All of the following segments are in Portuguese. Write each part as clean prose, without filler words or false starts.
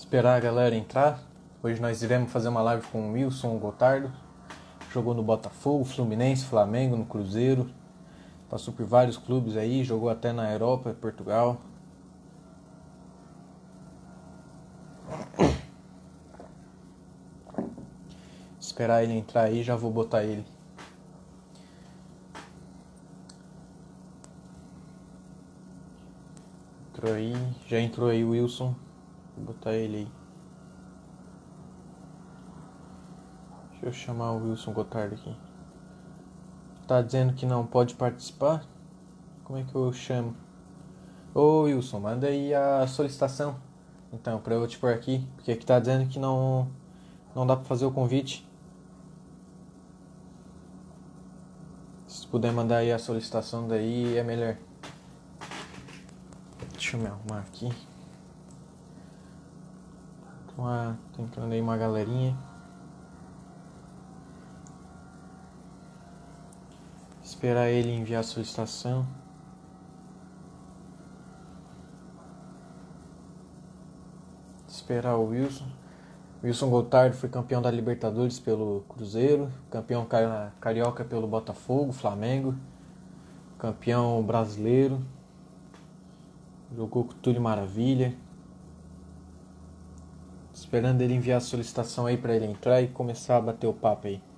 Esperar a galera entrar. Hoje nós iremos fazer uma live com o Wilson Gotardo. Jogou no Botafogo, Fluminense, Flamengo, no Cruzeiro. Passou por vários clubes aí, jogou até na Europa, Portugal. Esperar ele entrar aí, já vou botar ele. Entrou aí, já entrou aí o Wilson. Vou botar ele aí. Deixa eu chamar o Wilson Gotardo aqui. Tá dizendo que não pode participar? Como é que eu chamo? Ô Wilson, manda aí a solicitação. Então, pra eu te pôr aqui. Porque aqui tá dizendo que não dá pra fazer o convite. Se puder mandar aí a solicitação daí é melhor. Deixa eu me arrumar aqui. Tô entrando aí uma galerinha. Esperar ele enviar a solicitação. Esperar o Wilson. Wilson Gotardo foi campeão da Libertadores pelo Cruzeiro, campeão carioca pelo Botafogo, Flamengo, campeão brasileiro, jogou com o Túlio Maravilha. Esperando ele enviar a solicitação aí pra ele entrar e começar a bater o papo aí.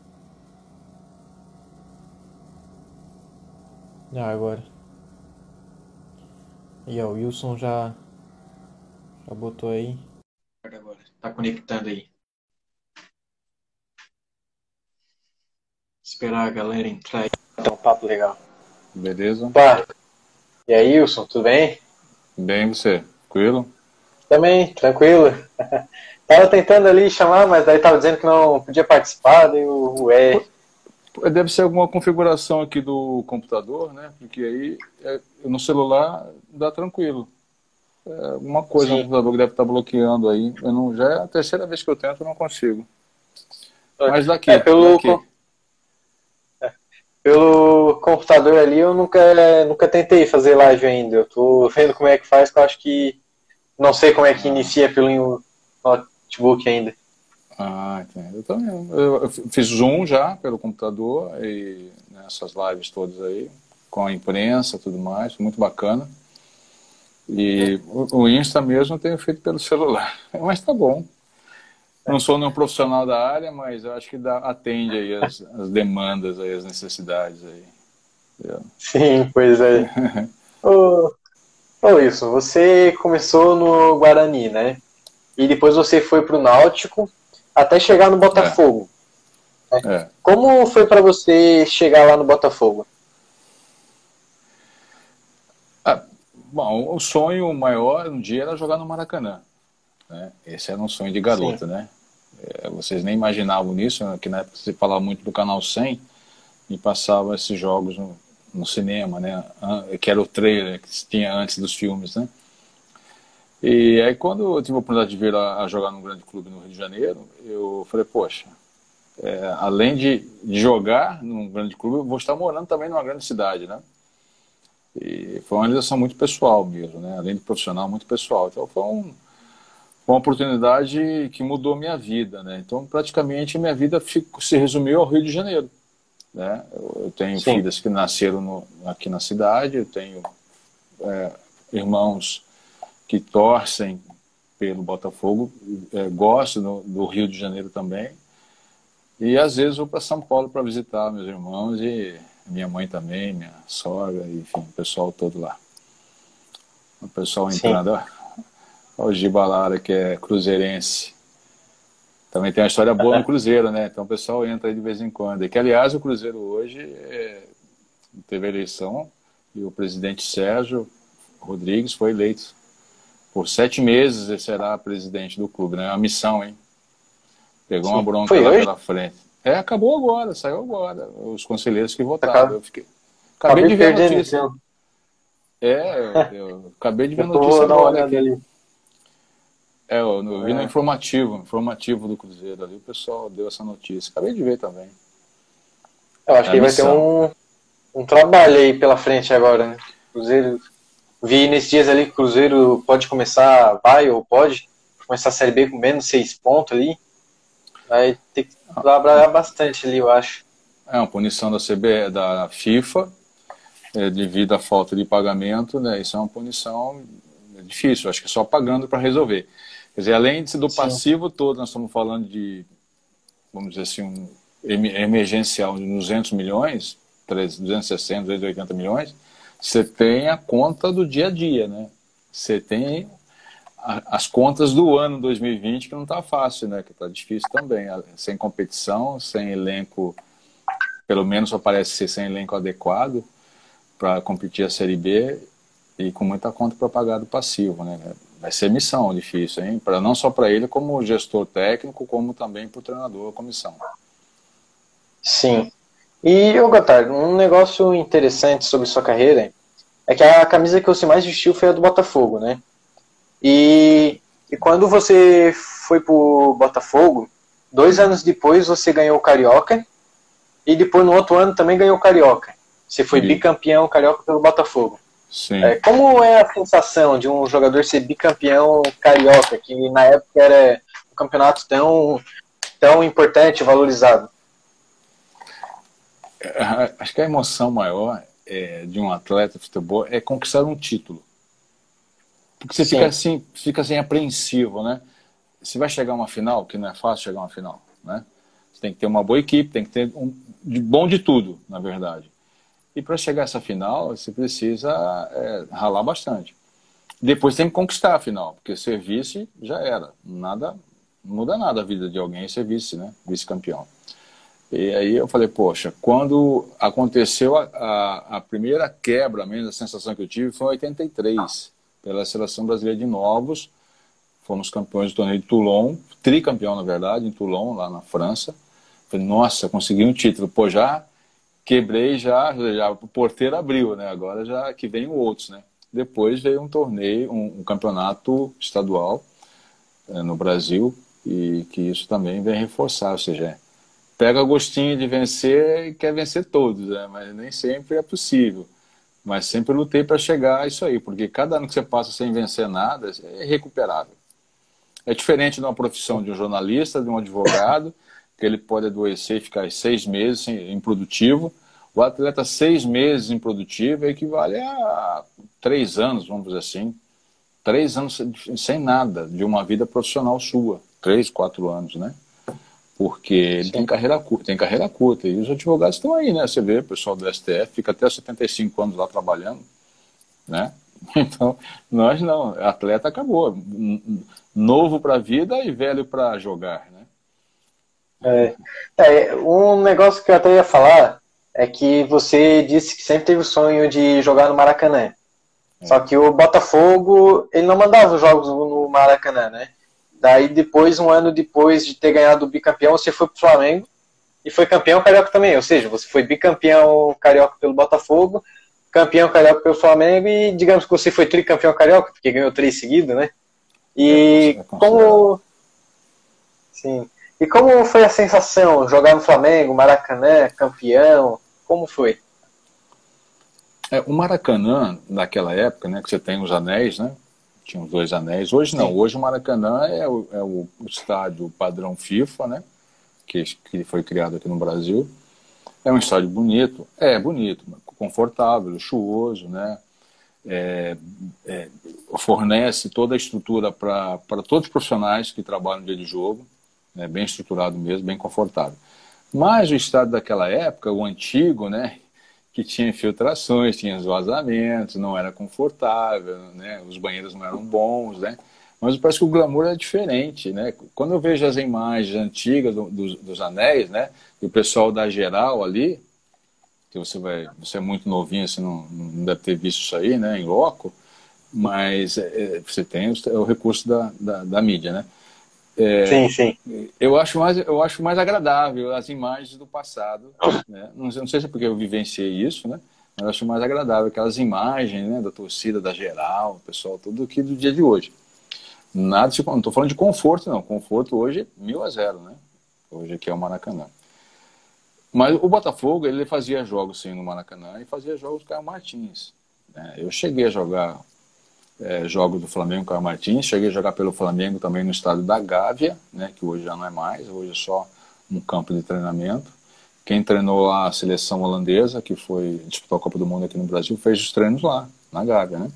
Agora. E ó, o Wilson já botou aí. Agora. Tá conectando aí. Esperar a galera entrar aí. Bater um papo legal. Beleza? Opa! E aí, Wilson, tudo bem? Bem, você? Tranquilo? Também, tranquilo. Tava tentando ali chamar, mas daí tava dizendo que não podia participar, daí Deve ser alguma configuração aqui do computador, né? Porque aí no celular dá tranquilo. Alguma coisa no computador que deve estar bloqueando aí. Já é a terceira vez que eu tento e não consigo. Mas daqui. Pelo computador ali eu nunca tentei fazer live ainda. Eu tô vendo como é que faz, que eu acho que não sei como é que inicia pelo notebook ainda. Ah, entendo. Eu também. Eu fiz Zoom já pelo computador e nessas lives todas aí, com a imprensa e tudo mais, muito bacana. E o Insta mesmo eu tenho feito pelo celular. Mas tá bom. Não sou nenhum profissional da área, mas eu acho que atende aí as demandas, aí, as necessidades aí. Sim, pois é. Wilson, você começou no Guarani, né? E depois você foi pro Náutico até chegar no Botafogo. Como foi para você chegar lá no Botafogo? Bom, o sonho maior um dia era jogar no Maracanã. Né? Esse era um sonho de garoto, né? Vocês nem imaginavam nisso, né? Que na época você falava muito do Canal 100 e passava esses jogos no cinema, né? Que era o trailer que tinha antes dos filmes, né? E aí quando eu tive a oportunidade de vir a jogar num grande clube no Rio de Janeiro, eu falei, poxa, além de jogar num grande clube, eu vou estar morando também numa grande cidade, né? E foi uma realização muito pessoal mesmo, né? Além de profissional, muito pessoal. Então foi uma oportunidade que mudou minha vida, né? Então praticamente minha vida se resumiu ao Rio de Janeiro, né? Eu tenho filhas que nasceram aqui na cidade, eu tenho irmãos que torcem pelo Botafogo, gosto do Rio de Janeiro também, e às vezes vou para São Paulo para visitar meus irmãos e minha mãe também, minha sogra, enfim, o pessoal todo lá. O pessoal entrando, ó, o Gibalara, que é cruzeirense. Também tem uma história boa no Cruzeiro, né? Então o pessoal entra aí de vez em quando. E que, aliás, o Cruzeiro hoje teve a eleição e o presidente Sérgio Rodrigues foi eleito. Por 7 meses ele será presidente do clube, né? É uma missão, hein? Pegou uma bronca lá pela frente. Acabou agora, saiu agora. Os conselheiros que votaram. Acabei de ver a notícia. Eu acabei de ver a notícia agora aqui. Eu vi no informativo do Cruzeiro ali, o pessoal deu essa notícia. Acabei de ver também. Eu acho que vai ter um trabalho aí pela frente agora, né? Cruzeiro. Vi nesses dias ali que o Cruzeiro pode começar, vai ou pode começar a Série B com menos 6 pontos ali, vai ter que trabalhar bastante ali, eu acho. É uma punição da CB, da FIFA, devido à falta de pagamento, né? Isso é uma punição difícil, acho que é só pagando para resolver. Quer dizer, além do Sim, passivo todo, nós estamos falando de, vamos dizer assim, um emergencial de 200 milhões, 260, 280 milhões, você tem a conta do dia a dia, né? Você tem as contas do ano 2020, que não está fácil, né? Que está difícil também, sem competição, sem elenco, pelo menos só parece ser sem elenco adequado para competir a Série B e com muita conta para pagar do passivo, né? Vai ser missão difícil, hein? Não só para ele como gestor técnico, como também para o treinador, a comissão. sim. E, ô Gotardo, um negócio interessante sobre sua carreira é que a camisa que você mais vestiu foi a do Botafogo, né? E quando você foi pro Botafogo, 2 anos depois você ganhou o Carioca e depois no outro ano também ganhou o Carioca. Você foi bicampeão carioca pelo Botafogo. Sim. Como é a sensação de um jogador ser bicampeão carioca, que na época era um campeonato tão importante, valorizado? Acho que a emoção maior de um atleta de futebol é conquistar um título. Porque você fica assim apreensivo, né? Se vai chegar uma final, que não é fácil chegar uma final, né? Você tem que ter uma boa equipe, tem que ter bom de tudo, na verdade. E para chegar a essa final, você precisa ralar bastante. Depois tem que conquistar a final, porque ser vice já era. Nada, não muda nada a vida de alguém ser vice, né? Vice-campeão. E aí eu falei, poxa, quando aconteceu a primeira quebra, mesmo a sensação que eu tive, foi em 83, pela Seleção Brasileira de Novos. Fomos campeões do torneio de Toulon, tricampeão, na verdade, em Toulon, lá na França. Falei, nossa, consegui um título. Pô, já quebrei, já o porteiro abriu, né? Agora já que vem outros, né? Depois veio um torneio, um campeonato estadual no Brasil, e que isso também vem reforçar, ou seja, pega o gostinho de vencer e quer vencer todos, né? Mas nem sempre é possível. Mas sempre lutei para chegar a isso aí, porque cada ano que você passa sem vencer nada é irrecuperável. É diferente de uma profissão de um jornalista, de um advogado, que ele pode adoecer e ficar 6 meses improdutivo. O atleta 6 meses improdutivo equivale a 3 anos, vamos dizer assim. 3 anos sem nada de uma vida profissional sua. 3, 4 anos, né? Porque ele tem carreira curta. E os advogados estão aí, né? Você vê o pessoal do STF fica até 75 anos lá trabalhando, né? Então, nós não. Atleta acabou. Novo para a vida e velho para jogar, né? Um negócio que eu até ia falar é que você disse que sempre teve o sonho de jogar no Maracanã. Só que o Botafogo, ele não mandava os jogos no Maracanã, né? Daí depois, um ano depois de ter ganhado o bicampeão, você foi pro Flamengo e foi campeão carioca também. Ou seja, você foi bicampeão carioca pelo Botafogo, campeão carioca pelo Flamengo e digamos que você foi tricampeão carioca, porque ganhou 3 seguidos, né? E E como foi a sensação jogar no Flamengo, Maracanã, campeão? Como foi? O Maracanã, naquela época, né, que você tem os anéis, né? Tinha os 2 anéis. Hoje não. Hoje o Maracanã é o estádio padrão FIFA, né? Que foi criado aqui no Brasil. É um estádio bonito. Bonito, confortável, luxuoso, né? Fornece toda a estrutura para todos os profissionais que trabalham no dia de jogo, né? Bem estruturado mesmo, bem confortável. Mas o estádio daquela época, o antigo, né? Que tinha infiltrações, tinha vazamentos, não era confortável, né? Os banheiros não eram bons, né? Mas parece que o glamour é diferente, né? Quando eu vejo as imagens antigas dos anéis, né? E o pessoal da Geral ali, que você é muito novinho, você não deve ter visto isso aí, né? Em loco, mas você tem o recurso da mídia, né? Sim. Eu acho mais agradável as imagens do passado, né? Não sei se é porque eu vivenciei isso, né? Mas eu acho mais agradável aquelas imagens, né, da torcida, da Geral, o pessoal, tudo aqui do dia de hoje. Nada, não estou falando de conforto, não. Conforto hoje 1000-0, né? Hoje aqui é o Maracanã. Mas o Botafogo, ele fazia jogos sim no Maracanã e fazia jogos com o Caio Martins, né? Eu cheguei a jogar jogos do Flamengo, Caio Martins. Cheguei a jogar pelo Flamengo também no estádio da Gávea, né, que hoje já não é mais, hoje é só um campo de treinamento. Quem treinou lá a seleção holandesa, que foi disputar a Copa do Mundo aqui no Brasil, fez os treinos lá, na Gávea, né?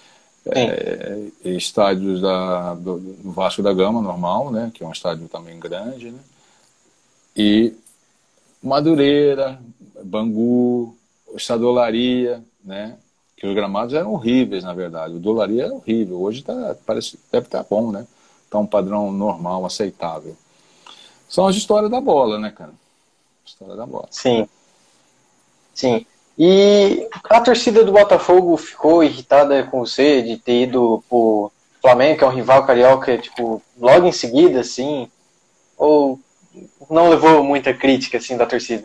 Estádios do Vasco da Gama, normal, né, que é um estádio também grande, né? E Madureira, Bangu, Estádio Olaria, né? Que os gramados eram horríveis, na verdade. O do Olaria era horrível. Hoje deve estar bom, né? Tá um padrão normal, aceitável. São as histórias da bola, né, cara? História da bola. Sim, sim. E a torcida do Botafogo ficou irritada com você de ter ido pro Flamengo, que é um rival carioca, tipo, logo em seguida, assim? Ou não levou muita crítica, assim, da torcida?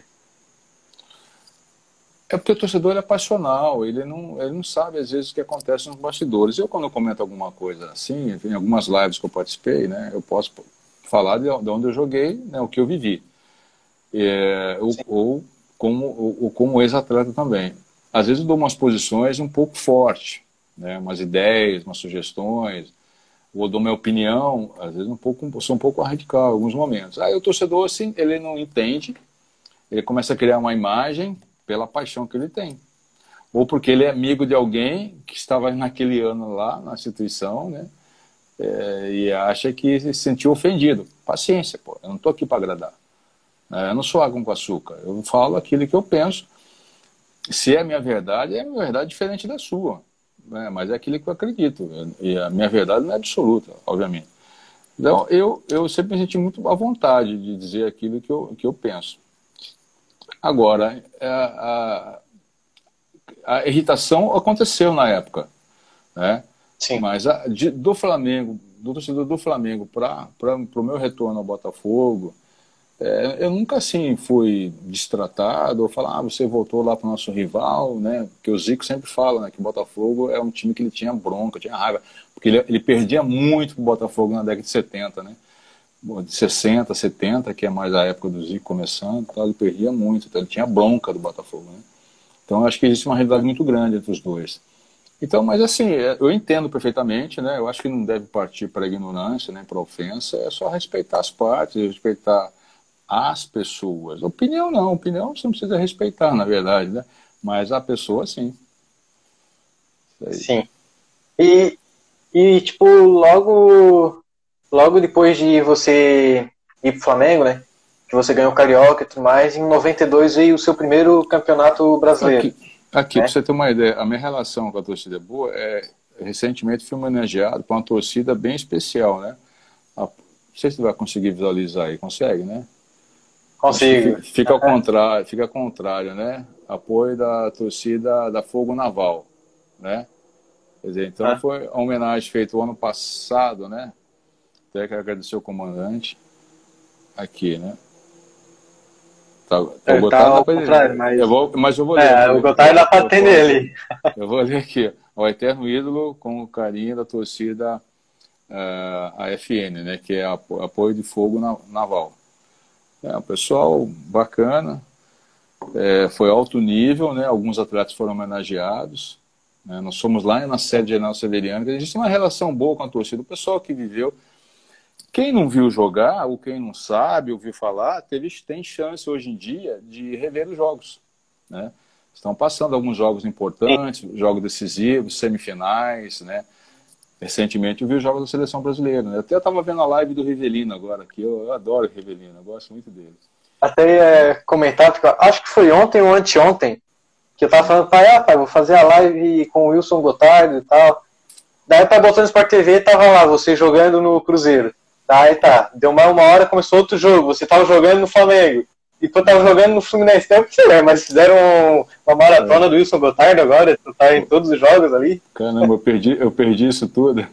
É porque o torcedor é passional, ele não sabe, às vezes, o que acontece nos bastidores. Quando eu comento alguma coisa assim, em algumas lives que eu participei, né, eu posso falar de onde eu joguei, né, o que eu vivi. Ou como ex-atleta também. Às vezes eu dou umas posições um pouco fortes, né, umas ideias, umas sugestões, ou dou minha opinião, às vezes sou um pouco radical em alguns momentos. Aí o torcedor, assim, ele não entende, ele começa a criar uma imagem pela paixão que ele tem. Ou porque ele é amigo de alguém que estava naquele ano lá na instituição, né, e acha que se sentiu ofendido. Paciência, pô, eu não estou aqui para agradar. Eu não sou água com açúcar, eu falo aquilo que eu penso. Se é a minha verdade diferente da sua, né? Mas é aquilo que eu acredito, e a minha verdade não é absoluta, obviamente. Então, eu sempre me senti muito à vontade de dizer aquilo que eu penso. Agora, a irritação aconteceu na época, né? Sim. Mas do Flamengo, do torcedor do Flamengo para o meu retorno ao Botafogo, eu nunca assim fui destratado ou falar, você voltou lá para o nosso rival, né? Porque o Zico sempre fala, né, que o Botafogo é um time que ele tinha bronca, tinha raiva, porque ele perdia muito para o Botafogo na década de 70, né? De 60, 70, que é mais a época do Zico começando, então ele perdia muito, então ele tinha bronca do Botafogo, né? Então eu acho que existe uma rivalidade muito grande entre os dois. Então, mas assim, eu entendo perfeitamente, né? Eu acho que não deve partir para a ignorância, nem para a ofensa, é só respeitar as partes, respeitar as pessoas. Opinião não, opinião você não precisa respeitar, na verdade, né? Mas a pessoa, sim. Sim. E tipo, logo depois de você ir pro Flamengo, né? Que você ganhou o Carioca e tudo mais, em 92 veio o seu primeiro campeonato brasileiro. Aqui Né? para você ter uma ideia, a minha relação com a torcida é boa. Recentemente fui homenageado por uma torcida bem especial, né? Não sei se você vai conseguir visualizar aí, consegue, né? Consigo. Fica ao contrário, né? Apoio da torcida da Fogo Naval, né? Quer dizer, então foi a homenagem feita o ano passado, né? Até quero agradecer o comandante aqui, né? Tá, o Gotardo Tá dá ao pra contrário, mas... mas eu vou ler. O Gotardo dá pra ter nele. Eu vou ler aqui. O eterno ídolo com o carinho da torcida AFN, né? Que é apoio de fogo naval. É um pessoal bacana. Foi alto nível, né? Alguns atletas foram homenageados. Né? Nós fomos lá na sede de General Severiano. Existe uma relação boa com a torcida. O pessoal que viveu. Quem não viu jogar, ou quem não sabe, ouviu falar, tem chance hoje em dia de rever os jogos. Né? Estão passando alguns jogos importantes, jogos decisivos, semifinais, né? Recentemente eu vi os jogos da seleção brasileira. Né? Eu até estava vendo a live do Rivelino agora, que eu adoro o Rivelino, eu gosto muito dele. Até comentar, porque acho que foi ontem ou anteontem, que eu tava falando, pai, vou fazer a live com o Wilson Gotardo e tal. Daí pai botando no Sport TV, tava lá, você jogando no Cruzeiro. Daí deu mais uma hora, começou outro jogo, você tava jogando no Flamengo. E tu tava jogando no Fluminense, não sei, mas fizeram uma maratona do Wilson Gotardo agora, tu tá em todos os jogos ali. Caramba, eu perdi isso tudo.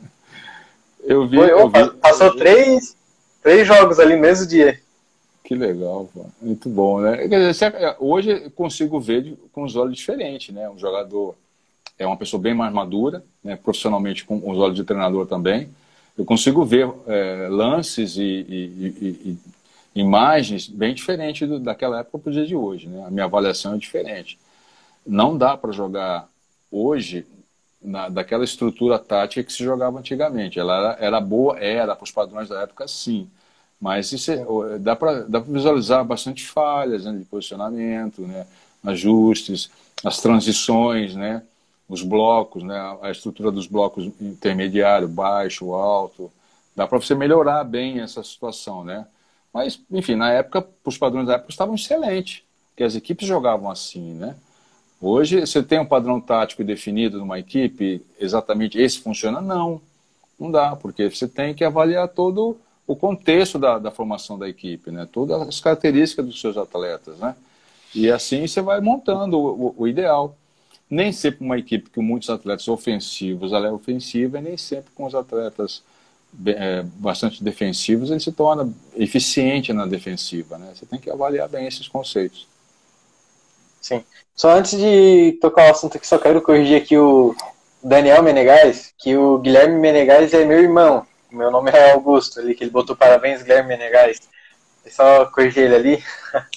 Passou três jogos ali no mesmo dia. Que legal, pô. Muito bom, né? Quer dizer, hoje eu consigo ver com os olhos diferentes, né? Um jogador é uma pessoa bem mais madura, né? Profissionalmente com os olhos de treinador também. Eu consigo ver lances e imagens bem diferentes daquela época para o dia de hoje, né? A minha avaliação é diferente. Não dá para jogar hoje daquela estrutura tática que se jogava antigamente. Ela era boa, era para os padrões da época, sim. Mas isso dá para visualizar bastante falhas, né, de posicionamento, né, ajustes, as transições, né, os blocos, né, a estrutura dos blocos intermediário, baixo, alto. Dá para você melhorar bem essa situação, né? Mas, enfim, na época, os padrões da época estavam excelentes, porque as equipes jogavam assim, né? Hoje, você tem um padrão tático definido numa equipe, exatamente esse funciona? Não, não dá, porque você tem que avaliar todo o contexto da formação da equipe, né? Todas as características dos seus atletas, né? E assim você vai montando o ideal. Nem sempre uma equipe com muitos atletas ofensivos, ela é ofensiva, e nem sempre com os atletas bastante defensivos, ele se torna eficiente na defensiva, né? Você tem que avaliar bem esses conceitos. Sim. Só antes de tocar o assunto aqui, só quero corrigir aqui o Daniel Menegais, que o Guilherme Menegais é meu irmão. Meu nome é Augusto, ali, que ele botou parabéns, Guilherme Menegais. É só corrigir ele ali.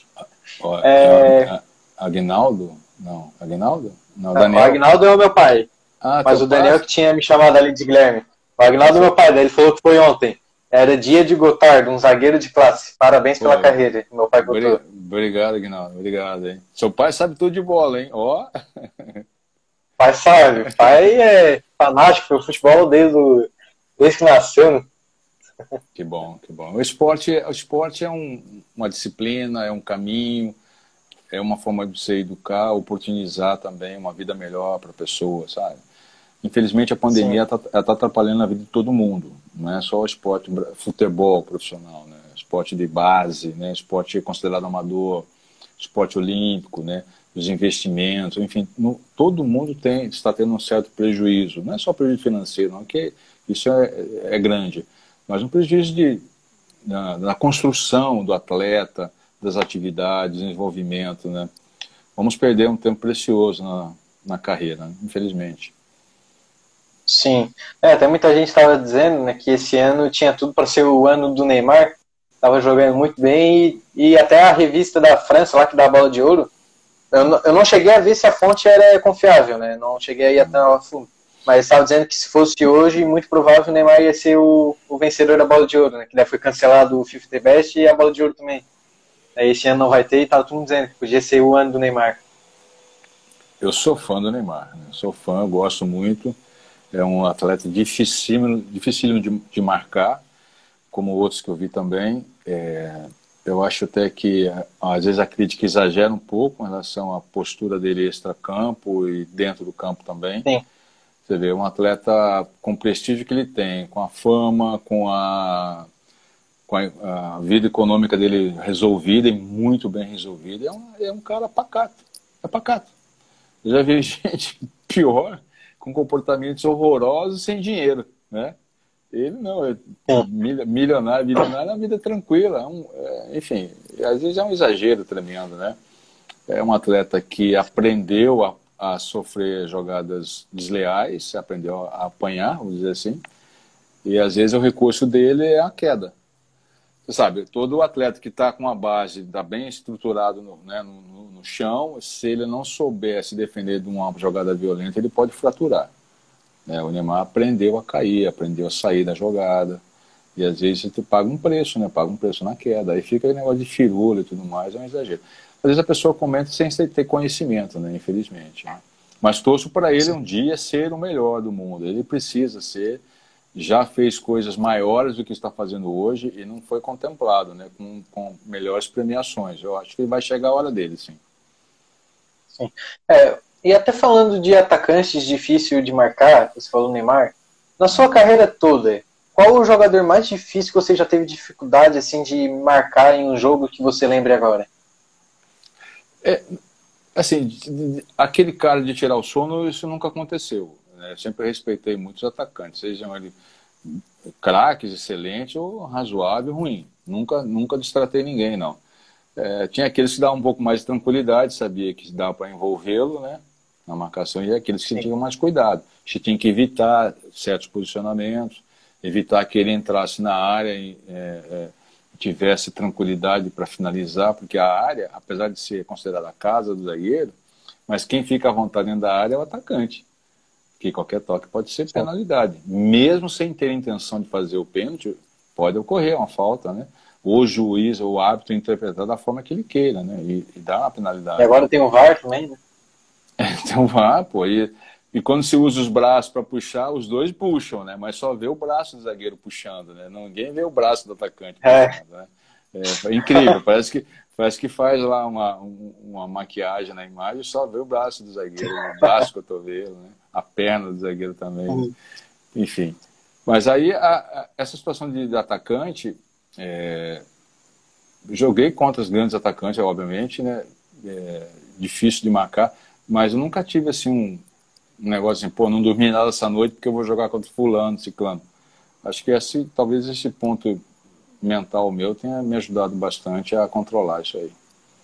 Aguinaldo? Não, Aguinaldo? Não, Daniel. O Aguinaldo é o meu pai. Mas o Daniel que tinha me chamado ali de Guilherme. O Aguinaldo é meu pai, daí ele falou que foi ontem. Era dia de Gotard, um zagueiro de classe. Parabéns pela carreira, meu pai botou. Obrigado, Aguinaldo. Obrigado, hein? Seu pai sabe tudo de bola, hein? Ó. Pai sabe. Pai é fanático pelo futebol desde que nasceu, né? Que bom, que bom. O esporte é uma disciplina, é um caminho, é uma forma de você educar, oportunizar também uma vida melhor para a pessoa, sabe? Infelizmente, a pandemia está atrapalhando a vida de todo mundo. Não é só o esporte, futebol profissional, né? Esporte de base, né? Esporte considerado amador, esporte olímpico, né? Os investimentos, enfim, todo mundo está tendo um certo prejuízo. Não é só prejuízo financeiro, não, que isso é grande, mas um prejuízo na construção do atleta, das atividades, desenvolvimento, né? Vamos perder um tempo precioso na carreira, infelizmente. Sim. Até muita gente estava dizendo, né, que esse ano tinha tudo para ser o ano do Neymar. Estava jogando muito bem e até a revista da França, lá que dá a bola de ouro, eu não cheguei a ver se a fonte era confiável, né? Não cheguei a ir até a fundo. Mas estava dizendo que se fosse hoje, muito provável o Neymar ia ser o vencedor da bola de ouro, né? Que daí foi cancelado o FIFA The Best e a bola de ouro também. Aí esse ano não vai ter e estava todo mundo dizendo que podia ser o ano do Neymar. Eu sou fã do Neymar, né? Sou fã, eu gosto muito. É um atleta dificílimo de marcar, como outros que eu vi também. Eu acho até que, às vezes, a crítica exagera um pouco em relação à postura dele extra-campo e dentro do campo também. Sim. Você vê, um atleta com o prestígio que ele tem, com a fama, com a vida econômica dele resolvida, e muito bem resolvida, é um cara pacato. É pacato. Eu já vi gente pior, com comportamentos horrorosos, sem dinheiro, né? Ele não, é milionário, é uma vida tranquila, enfim, às vezes é um exagero tremendo, né? É um atleta que aprendeu a sofrer jogadas desleais, aprendeu a apanhar, vamos dizer assim, e às vezes o recurso dele é a queda. Você sabe, todo atleta que está com a base, está bem estruturado no chão, se ele não souber se defender de uma jogada violenta, ele pode fraturar. O Neymar aprendeu a cair, aprendeu a sair da jogada, e às vezes você paga um preço, né? Paga um preço na queda, aí fica aquele negócio de firula e tudo mais, é um exagero. Às vezes a pessoa comenta sem ter conhecimento, né? Infelizmente. Né? Mas torço para ele um dia ser o melhor do mundo, ele precisa ser, já fez coisas maiores do que está fazendo hoje e não foi contemplado, né? Com melhores premiações. Eu acho que vai chegar a hora dele, sim. Sim. E até falando de atacantes difícil de marcar, você falou Neymar, na sua carreira toda, qual o jogador mais difícil que você já teve dificuldade assim, de marcar em um jogo que você lembre agora? Assim, aquele cara de tirar o sono, isso nunca aconteceu. Né? Eu sempre respeitei muitos atacantes, sejam eles craques, excelentes ou razoável, ruim. Nunca destratei ninguém, não. Tinha aqueles que davam um pouco mais de tranquilidade, sabia que dava para envolvê-lo, né, na marcação, e aqueles que tinham mais cuidado. Você tinha que evitar certos posicionamentos, evitar que ele entrasse na área e tivesse tranquilidade para finalizar, porque a área, apesar de ser considerada a casa do zagueiro, mas quem fica à vontade dentro da área é o atacante. que qualquer toque pode ser penalidade. Mesmo sem ter intenção de fazer o pênalti, pode ocorrer uma falta, né? O juiz ou o árbitro interpretar da forma que ele queira, né? E dar uma penalidade. E agora tem o VAR também, né? Tem o VAR, pô. E quando se usa os braços para puxar, os dois puxam, né? Mas só vê o braço do zagueiro puxando, né? Ninguém vê o braço do atacante puxando, né? É incrível, parece que faz lá uma maquiagem na imagem, só vê o braço do zagueiro, o braço, o cotovelo, né? A perna do zagueiro também, né? Enfim. Mas aí, essa situação de atacante, joguei contra os grandes atacantes, obviamente, né? Difícil de marcar, mas eu nunca tive assim um negócio assim, pô, não dormi nada essa noite porque eu vou jogar contra fulano, ciclano. Acho que talvez esse ponto mental meu tenha me ajudado bastante a controlar isso aí.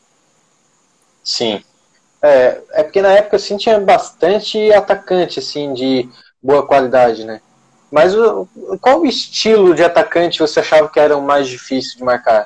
Sim. É porque na época assim tinha bastante atacante assim de boa qualidade, né? Mas qual estilo de atacante você achava que era o mais difícil de marcar?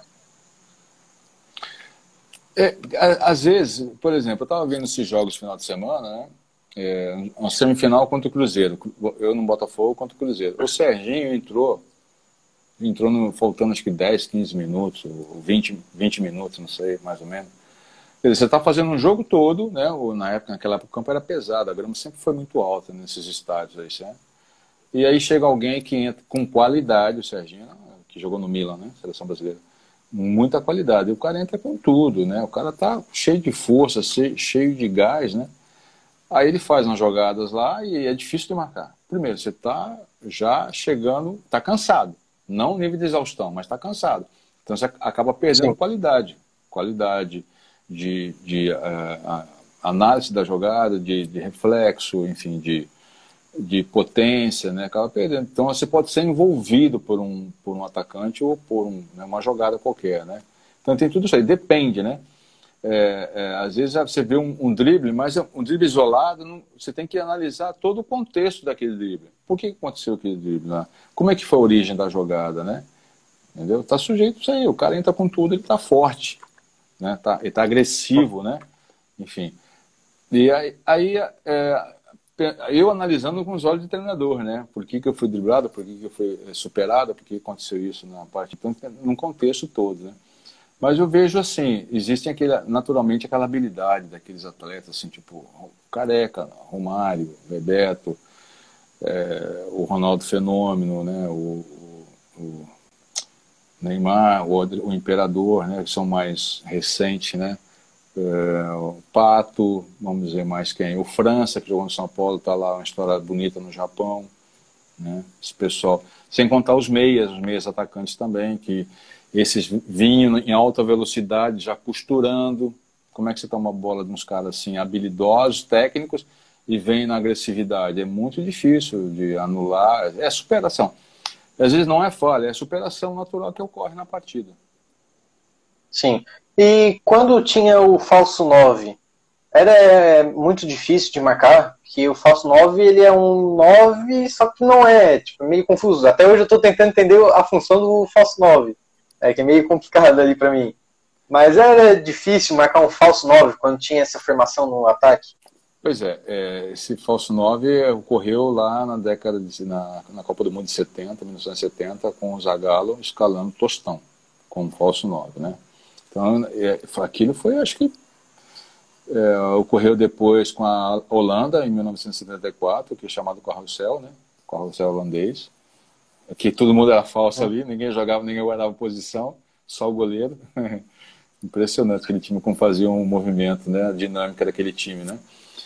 Às vezes, por exemplo, eu estava vendo esses jogos no final de semana, né? Uma semifinal contra o Cruzeiro. Eu no Botafogo contra o Cruzeiro. O Serginho entrou faltando acho que 10, 15 minutos, 20 minutos, não sei, mais ou menos. Quer dizer, você está fazendo um jogo todo, né? Naquela época o campo era pesado, a grama sempre foi muito alta nesses estádios aí, certo? E aí chega alguém que entra com qualidade, o Serginho, que jogou no Milan, né? Seleção brasileira. Muita qualidade. E o cara entra com tudo, né? O cara tá cheio de força, cheio de gás, né? Aí ele faz umas jogadas lá e é difícil de marcar. Primeiro, você tá já chegando, tá cansado. Não nível de exaustão, mas tá cansado. Então você acaba perdendo qualidade. Qualidade de análise da jogada, de reflexo, enfim, de potência, né? Acaba perdendo. Então você pode ser envolvido por um atacante ou por uma jogada qualquer, né? Então tem tudo isso aí, depende, né? Às vezes você vê um drible, mas um drible isolado, você tem que analisar todo o contexto daquele drible. Por que aconteceu aquele drible lá? Como é que foi a origem da jogada, né? Entendeu? Tá sujeito a isso aí, o cara entra com tudo, ele tá forte, né? Ele tá agressivo, né? Enfim. E aí eu analisando com os olhos de treinador, né? Por que eu fui driblado, por que eu fui superado, por que aconteceu isso na parte... Então, num contexto todo, né? Mas eu vejo assim, existe naturalmente aquela habilidade daqueles atletas, assim, tipo Careca, Romário, Bebeto, o Ronaldo Fenômeno, né? O Neymar, o Imperador, né? Que são mais recentes, né? O Pato, vamos dizer mais quem? O França, que jogou no São Paulo, está lá, uma história bonita no Japão, né? Esse pessoal, sem contar os meias atacantes também, que esses vinham em alta velocidade, já costurando. Como é que você toma a bola de uns caras assim, habilidosos, técnicos, e vem na agressividade? É muito difícil de anular, é superação. Às vezes não é falha, é superação natural que ocorre na partida. Sim. E quando tinha o falso 9, era muito difícil de marcar, porque o falso 9 ele é um 9, só que não é, tipo, meio confuso. Até hoje eu estou tentando entender a função do falso 9, que é meio complicado ali para mim. Mas era difícil marcar um falso 9 quando tinha essa formação no ataque? Pois esse falso 9 ocorreu lá na década na Copa do Mundo de 1970, com o Zagallo escalando Tostão como falso 9, né? Então, aquilo foi, acho que ocorreu depois com a Holanda, em 1974, que é chamado Carrossel, né? Carrossel holandês, que todo mundo era falso ali, ninguém jogava, ninguém guardava posição, só o goleiro. Impressionante aquele time, como fazia um movimento, né? A dinâmica daquele time, né?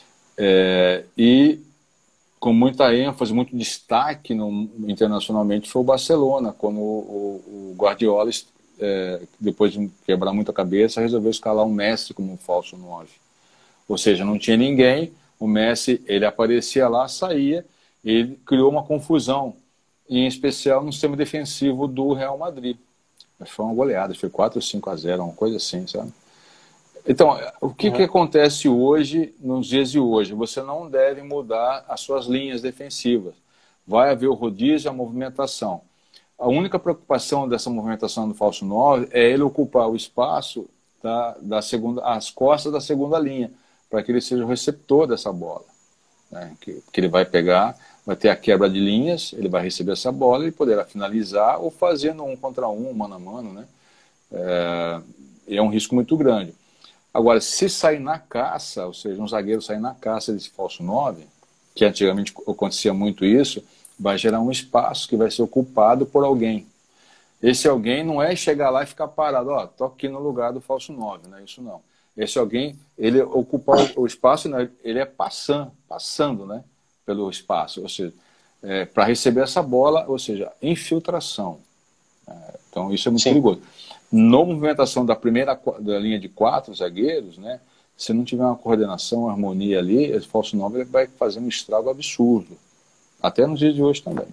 E com muita ênfase, muito destaque internacionalmente foi o Barcelona, quando o Guardiola, depois de quebrar muita cabeça, resolveu escalar o Messi como um falso 9. Ou seja, não tinha ninguém, o Messi, ele aparecia lá, saía, ele criou uma confusão, em especial no sistema defensivo do Real Madrid. Foi uma goleada, foi 4 ou 5-0, uma coisa assim, sabe? Então, o que acontece hoje, nos dias de hoje? Você não deve mudar as suas linhas defensivas. Vai haver o rodízio e a movimentação. A única preocupação dessa movimentação do falso 9 é ele ocupar o espaço as costas da segunda linha, para que ele seja o receptor dessa bola. né, que ele vai pegar, vai ter a quebra de linhas, ele vai receber essa bola e poderá finalizar ou fazendo 1 contra 1, mano a mano, né? É um risco muito grande. Agora, se sair na caça, ou seja, um zagueiro sair na caça desse falso 9, que antigamente acontecia muito isso, vai gerar um espaço que vai ser ocupado por alguém. Esse alguém não é chegar lá e ficar parado, ó, tô aqui no lugar do falso 9, não é isso não. Esse alguém, ele ocupa o espaço, ele é passando, né, pelo espaço, ou seja, para receber essa bola, ou seja, infiltração. Então isso é muito perigoso. Na movimentação da linha de 4 zagueiros, né, se não tiver uma coordenação, uma harmonia ali, esse falso 9 ele vai fazer um estrago absurdo. Até nos dias de hoje também.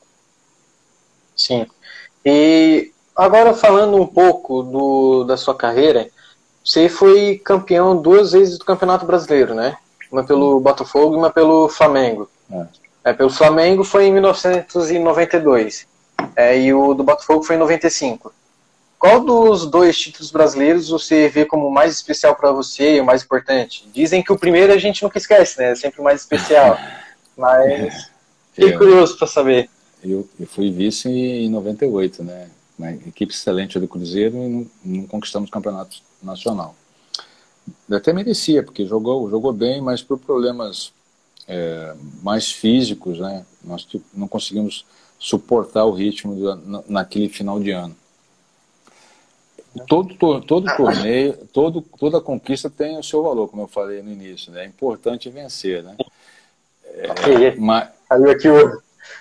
Sim. E agora falando um pouco da sua carreira, você foi campeão 2 vezes do Campeonato Brasileiro, né? Uma pelo Botafogo e uma pelo Flamengo. Pelo Flamengo foi em 1992. E o do Botafogo foi em 95. Qual dos 2 títulos brasileiros você vê como mais especial para você e o mais importante? Dizem que o primeiro a gente nunca esquece, né? É sempre o mais especial. Mas fiquei curioso para saber. Eu fui vice em 98, né? Uma equipe excelente do Cruzeiro e não conquistamos o campeonato nacional. Até merecia, porque jogou bem, mas por problemas mais físicos, né? Nós não conseguimos suportar o ritmo naquele final de ano. Todo torneio, toda conquista tem o seu valor, como eu falei no início, né? É importante vencer, né? Mas caiu aqui o...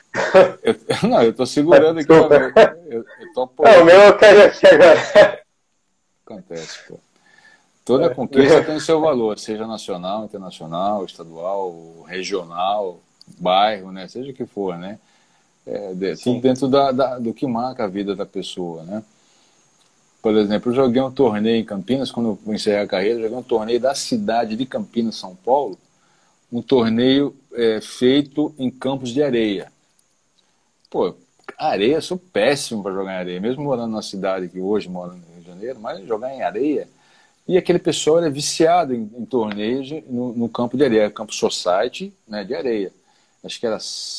eu estou segurando aqui. Eu tô o meu caiu aqui agora. Acontece, pô. Toda conquista tem o seu valor, seja nacional, internacional, estadual, regional, bairro, né? Seja o que for, né? Tudo dentro do que marca a vida da pessoa, né? Por exemplo, eu joguei um torneio em Campinas, quando eu encerrei a carreira, eu joguei um torneio da cidade de Campinas, São Paulo, um torneio feito em campos de areia. Pô, areia, eu sou péssimo para jogar em areia, mesmo morando na cidade que hoje moro no Rio de Janeiro, mas jogar em areia. E aquele pessoal era viciado em torneios no campo de areia, campo society, né, de areia. Acho que era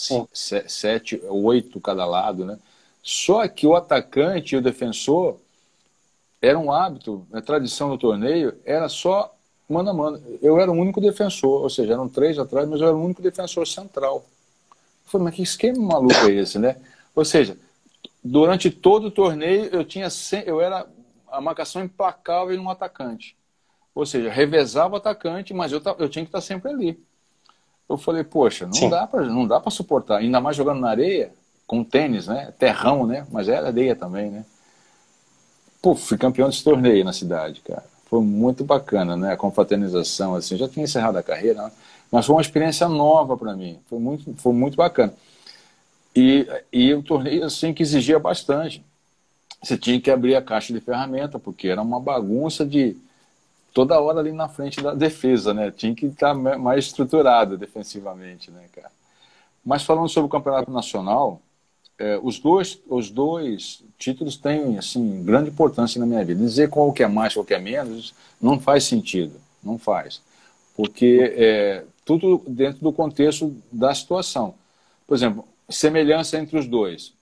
7, 8 cada lado, né? Só que o atacante e o defensor era um hábito, a tradição do torneio era só mano a mano. Eu era o único defensor, ou seja, eram 3 atrás, mas eu era o único defensor central. Eu falei, mas que esquema maluco é esse, né? Ou seja, durante todo o torneio eu era a marcação implacável num atacante. Ou seja, revezava o atacante, mas eu tinha que estar sempre ali. Eu falei, poxa, não dá para suportar, ainda mais jogando na areia, com tênis, né? Terrão, né? Mas era areia também, né? Pô, fui campeão desse torneio na cidade, cara. Foi muito bacana, né? A confraternização, assim, já tinha encerrado a carreira, né? Mas foi uma experiência nova para mim. Foi muito bacana. E o torneio, assim, que exigia bastante. Você tinha que abrir a caixa de ferramenta, porque era uma bagunça de toda hora ali na frente da defesa, né? Tinha que estar mais estruturado defensivamente, né, cara? Mas falando sobre o Campeonato Nacional, os dois títulos têm, assim, grande importância na minha vida. Dizer qual que é mais, qual que é menos, não faz sentido. Não faz. Porque tudo dentro do contexto da situação. Por exemplo, semelhança entre os dois.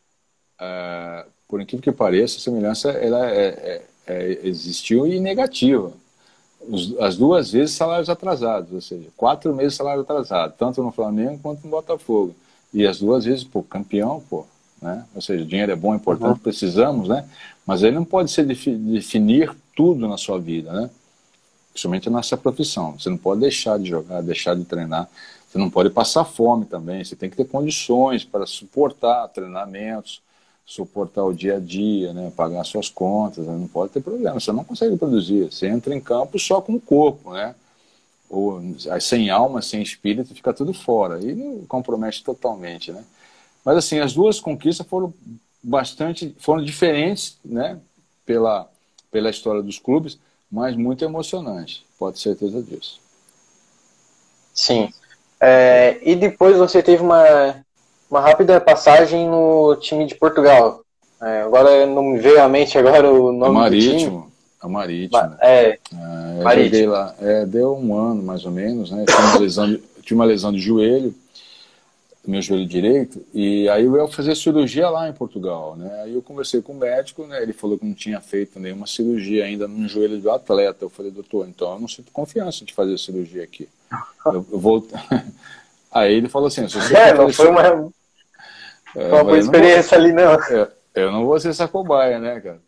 Por incrível que pareça, a semelhança existiu e negativa. As 2 vezes salários atrasados, ou seja, 4 meses de salário atrasado, tanto no Flamengo quanto no Botafogo. E as 2 vezes, pô, campeão, pô, né? Ou seja, dinheiro é bom, é importante, precisamos, né? Mas ele não pode definir tudo na sua vida, né? Principalmente na sua profissão. Você não pode deixar de jogar, deixar de treinar. Você não pode passar fome também. Você tem que ter condições para suportar treinamentos, suportar o dia a dia, né? Pagar suas contas, né? Não pode ter problema. Você não consegue produzir. Você entra em campo só com o corpo, né? Ou sem alma, sem espírito, fica tudo fora. E não compromete totalmente, né? Mas assim, as 2 conquistas foram diferentes, né? Pela história dos clubes, mas muito emocionante. Pode ter certeza disso. Sim. E depois você teve uma rápida passagem no time de Portugal. Agora não me veio à mente agora o nome do time. A Marítimo. Marítimo. Joguei lá. Deu 1 ano, mais ou menos, né? tive uma lesão de joelho, meu joelho direito, e aí eu ia fazer cirurgia lá em Portugal, né? Aí eu conversei com o médico, né? Ele falou que não tinha feito nenhuma cirurgia ainda no joelho do atleta. Eu falei, doutor, então eu não sinto confiança de fazer cirurgia aqui. Eu vou... Aí ele falou assim, se você não foi uma boa experiência ali, não. Eu não vou ser essa cobaia, né, cara?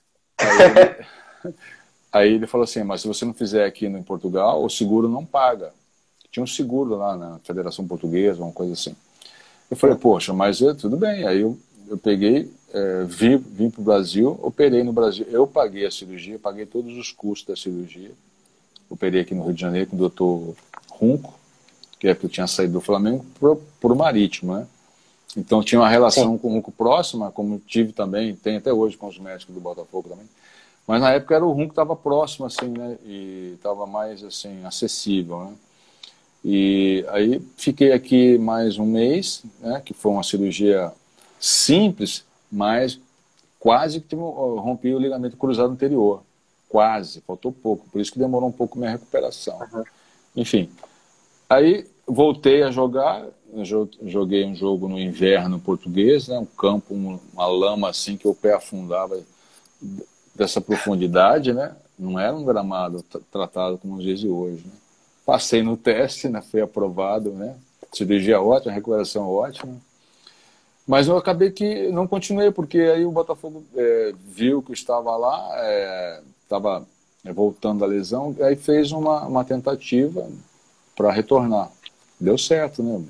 Aí ele falou assim, mas se você não fizer aqui em Portugal, o seguro não paga. Tinha um seguro lá na Federação Portuguesa, uma coisa assim. Eu falei, poxa, mas tudo bem. Aí eu peguei, vim para o Brasil, operei no Brasil. Eu paguei a cirurgia, paguei todos os custos da cirurgia. Operei aqui no Rio de Janeiro com o doutor Runco, que é que eu tinha saído do Flamengo por Marítimo, né? Então tinha uma relação com o Runco próxima, como tive também, tem até hoje com os médicos do Botafogo também. Mas na época era o Runco que estava próximo, assim, né? E estava mais, assim, acessível, né? E aí fiquei aqui mais um mês, né, que foi uma cirurgia simples, mas quase que rompi o ligamento cruzado anterior. Quase, faltou pouco, por isso que demorou um pouco minha recuperação. Enfim, aí voltei a jogar, joguei um jogo no inverno português, né, um campo, uma lama assim que o pé afundava dessa profundidade, né, não era um gramado tratado como os dias de hoje, né. Passei no teste, né, fui aprovado, né? Cirurgia ótima, recuperação ótima. Mas eu acabei que não continuei, porque aí o Botafogo viu que eu estava lá, estava voltando da lesão, aí fez uma tentativa para retornar. Deu certo, né?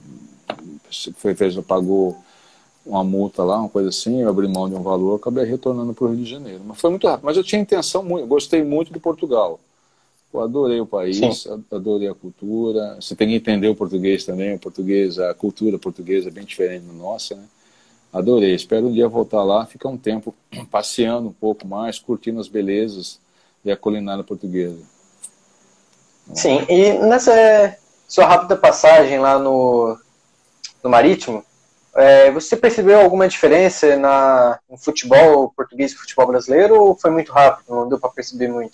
Pagou uma multa lá, uma coisa assim, eu abri mão de um valor, acabei retornando para o Rio de Janeiro. Mas foi muito rápido. Mas eu tinha intenção, gostei muito de Portugal. Eu adorei o país, adorei a cultura. Você tem que entender o português também. O português, a cultura portuguesa é bem diferente da nossa, né? Adorei. Espero um dia voltar lá, ficar um tempo passeando um pouco mais, curtindo as belezas e a culinária portuguesa. Sim, e nessa sua rápida passagem lá no Marítimo, você percebeu alguma diferença no futebol português e futebol brasileiro, ou foi muito rápido, não deu para perceber muito?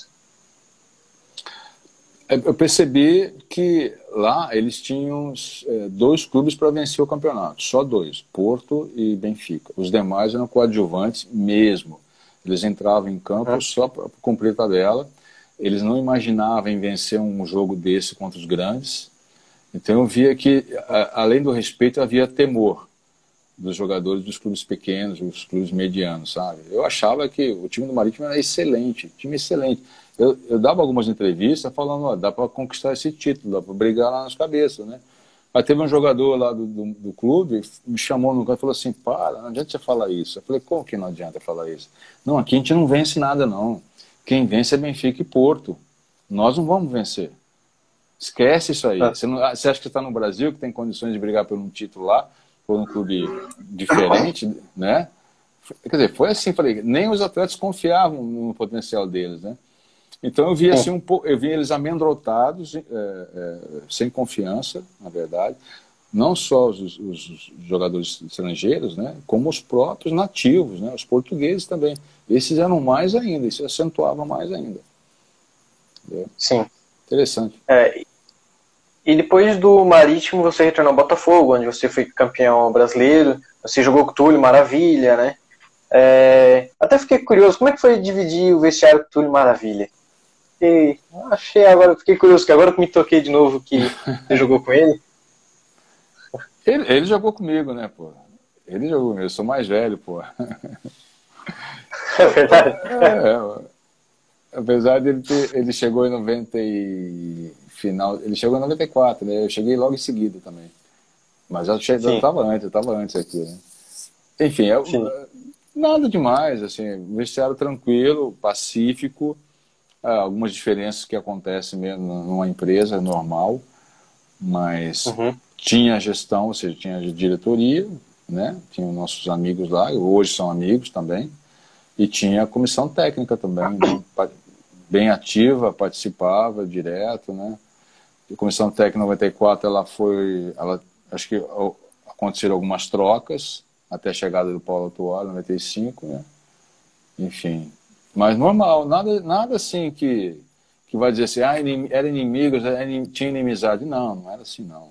Eu percebi que lá eles tinham 2 clubes para vencer o campeonato, só 2, Porto e Benfica. Os demais eram coadjuvantes mesmo. Eles entravam em campo só para cumprir a tabela. Eles não imaginavam em vencer um jogo desse contra os grandes. Então eu via que, além do respeito, havia temor dos jogadores dos clubes pequenos, dos clubes medianos, sabe? Eu achava que o time do Marítimo era excelente, time excelente. Eu dava algumas entrevistas falando, ó, dá para conquistar esse título, dá para brigar lá nas cabeças, né? Aí teve um jogador lá do clube, me chamou no canto e falou assim, para, não adianta você falar isso. Eu falei, como que não adianta falar isso? Não, aqui a gente não vence nada, não. Quem vence é Benfica e Porto. Nós não vamos vencer. Esquece isso aí. Você acha que está no Brasil, que tem condições de brigar por um título lá, por um clube diferente, né? Quer dizer, foi assim, falei, nem os atletas confiavam no potencial deles, né? Então eu vi assim eu vi eles amedrontados, sem confiança, na verdade, não só os jogadores estrangeiros, né, como os próprios nativos, né, os portugueses também. Esses eram mais ainda, isso acentuava mais ainda. Entendeu? Sim. Interessante. E depois do Marítimo você retornou ao Botafogo, onde você foi campeão brasileiro, você jogou com o Túlio Maravilha, né? Até fiquei curioso, como é que foi dividir o vestiário com o Túlio Maravilha? Fiquei curioso, que agora que me toquei de novo que você jogou com ele. Ele jogou comigo, né, pô? Ele jogou comigo, eu sou mais velho, pô. É verdade? Apesar de ele chegou em 90 ele chegou em 94, né? Eu cheguei logo em seguida também. Mas eu estava antes aqui, né? Enfim, nada demais, assim, vestiário tranquilo, pacífico, algumas diferenças que acontecem mesmo numa empresa normal, mas tinha gestão, ou seja, tinha diretoria, né? Tinha nossos amigos lá, hoje são amigos também, e tinha a comissão técnica também, né? Bem ativa, participava direto, né? A comissão técnica 94, acho que aconteceram algumas trocas até a chegada do Paulo Autuori, 95, né? Enfim, mas normal, nada assim que vai dizer assim, era inimigos, tinha inimizade. Não era assim, não.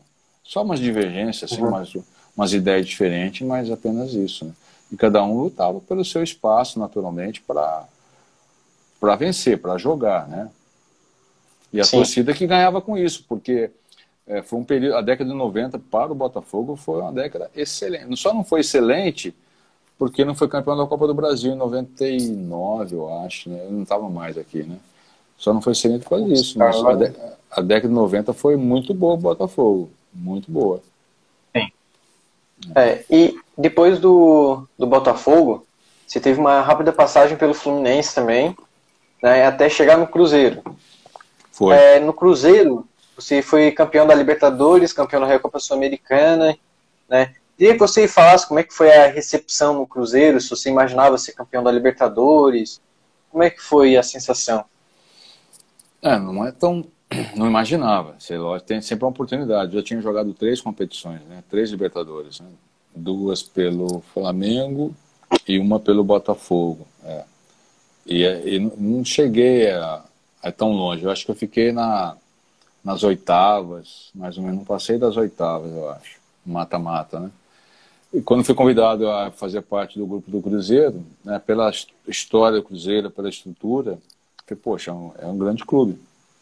Só umas divergências, assim, Uhum. umas ideias diferentes, mas apenas isso, né? E cada um lutava pelo seu espaço, naturalmente, para vencer, para jogar, né? E a Sim. torcida que ganhava com isso, porque foi um período, a década de 90 para o Botafogo foi uma década excelente. Só não foi excelente porque não foi campeão da Copa do Brasil em 99, eu acho, né? Eu não estava mais aqui, né? Só não foi excelente por causa disso, mas Agora, a década de 90 foi muito boa o Botafogo, muito boa. sim. E depois do Botafogo, você teve uma rápida passagem pelo Fluminense também, né, até chegar no Cruzeiro. Foi. No Cruzeiro, você foi campeão da Libertadores, campeão da Recopa Sul-Americana, né? Queria que você falasse como é que foi a recepção no Cruzeiro, se você imaginava ser campeão da Libertadores, como é que foi a sensação? Não é tão. Não imaginava. Sei lá, tem sempre uma oportunidade. Eu já tinha jogado 3 competições, né? 3 Libertadores, né? 2 pelo Flamengo e uma pelo Botafogo. E não cheguei a tão longe. Eu acho que eu fiquei nas oitavas, mais ou menos. Não passei das oitavas, eu acho. Mata-mata, né? E quando fui convidado a fazer parte do grupo do Cruzeiro, né, pela história do Cruzeiro, pela estrutura, falei, poxa, é um grande clube.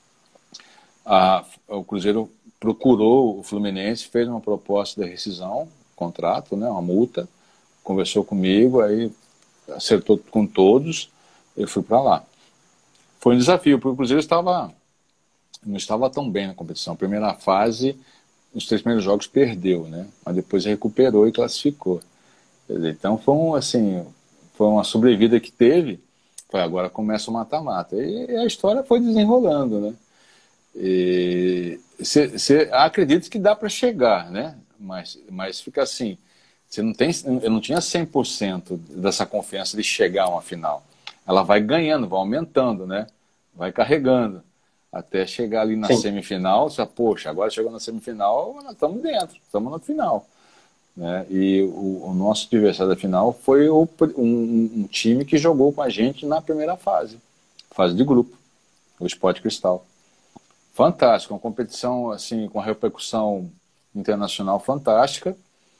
O Cruzeiro procurou o Fluminense, fez uma proposta de rescisão, contrato, né, uma multa, conversou comigo, aí acertou com todos, eu fui para lá. Foi um desafio, porque o Cruzeiro não estava tão bem na competição. A primeira fase, os 3 primeiros jogos perdeu, né, mas depois recuperou e classificou. Então foi uma sobrevida que teve, agora começa o mata-mata. E a história foi desenrolando, né? Você acredita que dá para chegar, né? Mas fica assim, eu não tinha 100% dessa confiança de chegar a uma final. Ela vai ganhando, vai aumentando, né? Vai carregando, até chegar ali na Sim. semifinal, você fala, poxa, agora chegou na semifinal, nós estamos dentro, estamos na final. Né? E o nosso adversário da final foi um time que jogou com a gente na primeira fase de grupo, o Sport Cristal. Fantástico, uma competição assim com repercussão internacional fantástica.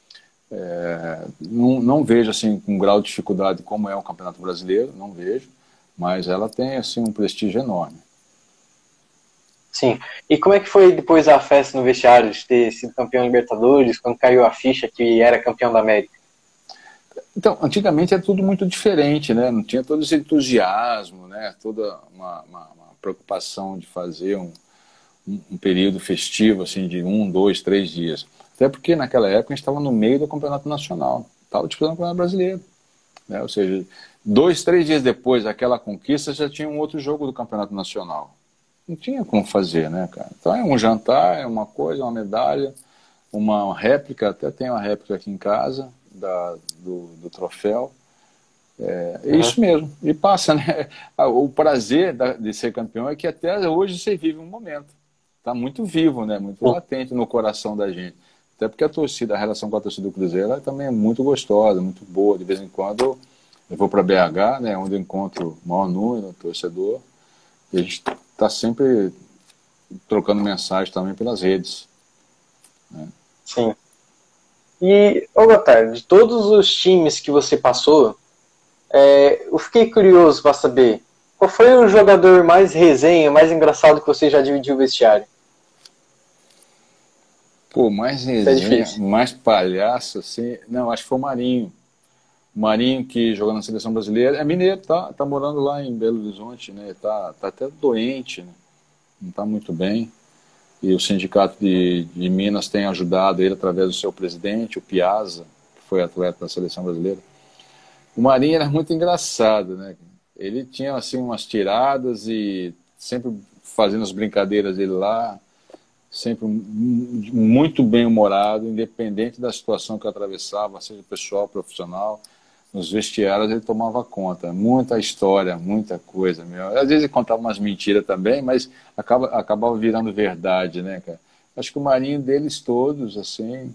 Não vejo assim com grau de dificuldade como é o Campeonato Brasileiro, não vejo, mas ela tem assim um prestígio enorme. Sim. E como é que foi depois a festa no vestiário de ter sido campeão da Libertadores, quando caiu a ficha que era campeão da América? Então, antigamente era tudo muito diferente, né? Não tinha todo esse entusiasmo, né? Toda uma preocupação de fazer um período festivo, assim, de 1, 2, 3 dias. Até porque naquela época a gente estava no meio do campeonato nacional, estava disputando o campeonato brasileiro. Né? Ou seja, 2, 3 dias depois daquela conquista já tinha um outro jogo do campeonato nacional. Não tinha como fazer, né, cara? Então é um jantar, é uma coisa, uma medalha, uma réplica, até tem uma réplica aqui em casa do troféu. É isso mesmo. E passa, né? O prazer de ser campeão é que até hoje você vive um momento. Está muito vivo, né? Muito latente no coração da gente. Até porque a relação com a torcida do Cruzeiro ela também é muito gostosa, muito boa. De vez em quando eu vou para BH, né? Onde eu encontro o maior número de torcedor. E a gente está sempre trocando mensagem também pelas redes. Né? Sim. E, Gotardo, de todos os times que você passou, eu fiquei curioso para saber qual foi o jogador mais resenha, mais engraçado que você já dividiu o vestiário? Pô, mais resenha, mais palhaço, assim. Não, acho que foi o Marinho. O Marinho, que jogou na seleção brasileira, é mineiro, tá morando lá em Belo Horizonte, né? Tá até doente, né? Não tá muito bem. E o sindicato de Minas tem ajudado ele através do seu presidente, o Piazza, que foi atleta da seleção brasileira. O Marinho era muito engraçado, né? Ele tinha assim umas tiradas e sempre fazendo as brincadeiras dele lá, sempre muito bem-humorado, independente da situação que atravessava, seja pessoal, profissional. Nos vestiários ele tomava conta, muita história, muita coisa. Meu. Às vezes ele contava umas mentiras também, mas acabava virando verdade, né, cara? Acho que o Marinho deles todos, assim,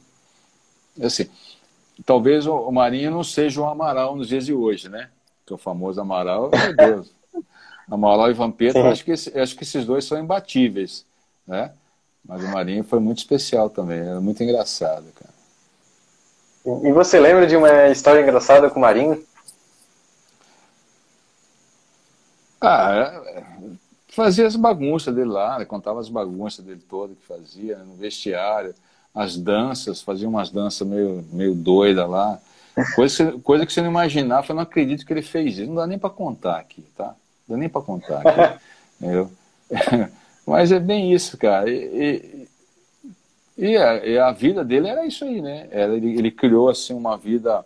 talvez o Marinho não seja o Amaral nos dias de hoje, né? Que o famoso Amaral, meu Deus. Amaral e Vampeta, acho que esses dois são imbatíveis, né? Mas o Marinho foi muito especial também, era muito engraçado, cara. E você lembra de uma história engraçada com o Marinho? Ah, fazia as bagunças dele lá, né? Contava as bagunças dele toda que fazia, né? No vestiário, as danças, fazia umas danças meio doidas lá. Coisa que você não imaginava, eu não acredito que ele fez isso. Não dá nem para contar aqui, tá? Não dá nem para contar aqui. Entendeu? Mas é bem isso, cara. E a vida dele era isso aí, né? Ele criou assim uma vida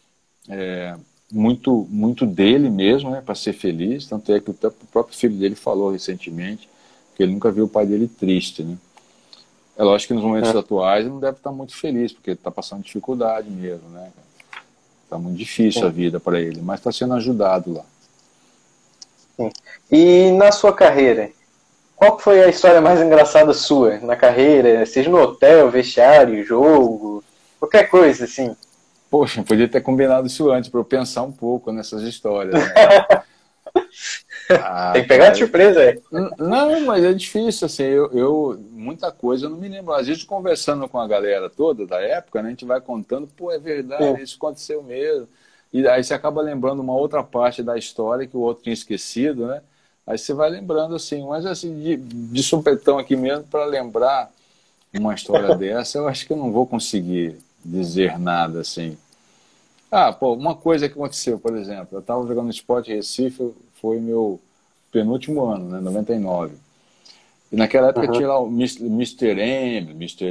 muito dele mesmo, né? Para ser feliz. Tanto é que o próprio filho dele falou recentemente que ele nunca viu o pai dele triste, né? É lógico que nos momentos atuais ele não deve estar muito feliz, porque ele está passando dificuldade mesmo, né? Está muito difícil a vida para ele, mas está sendo ajudado lá. Sim. E na sua carreira, qual foi a história mais engraçada sua na carreira? Seja no hotel, vestiário, jogo, qualquer coisa assim. Poxa, podia ter combinado isso antes para eu pensar um pouco nessas histórias, né? Tem que pegar de surpresa aí. Não, mas é difícil, assim, muita coisa eu não me lembro. Às vezes, conversando com a galera toda da época, né, a gente vai contando, pô, é verdade, isso aconteceu mesmo. E aí você acaba lembrando uma outra parte da história que o outro tinha esquecido, né? Aí você vai lembrando, assim, mas assim, de supetão aqui mesmo, para lembrar uma história dessa, eu acho que eu não vou conseguir dizer nada, assim. Ah, pô, uma coisa que aconteceu, por exemplo, eu estava jogando Sport Recife, foi meu penúltimo ano, né, 99. E naquela época tinha lá o Mr. M,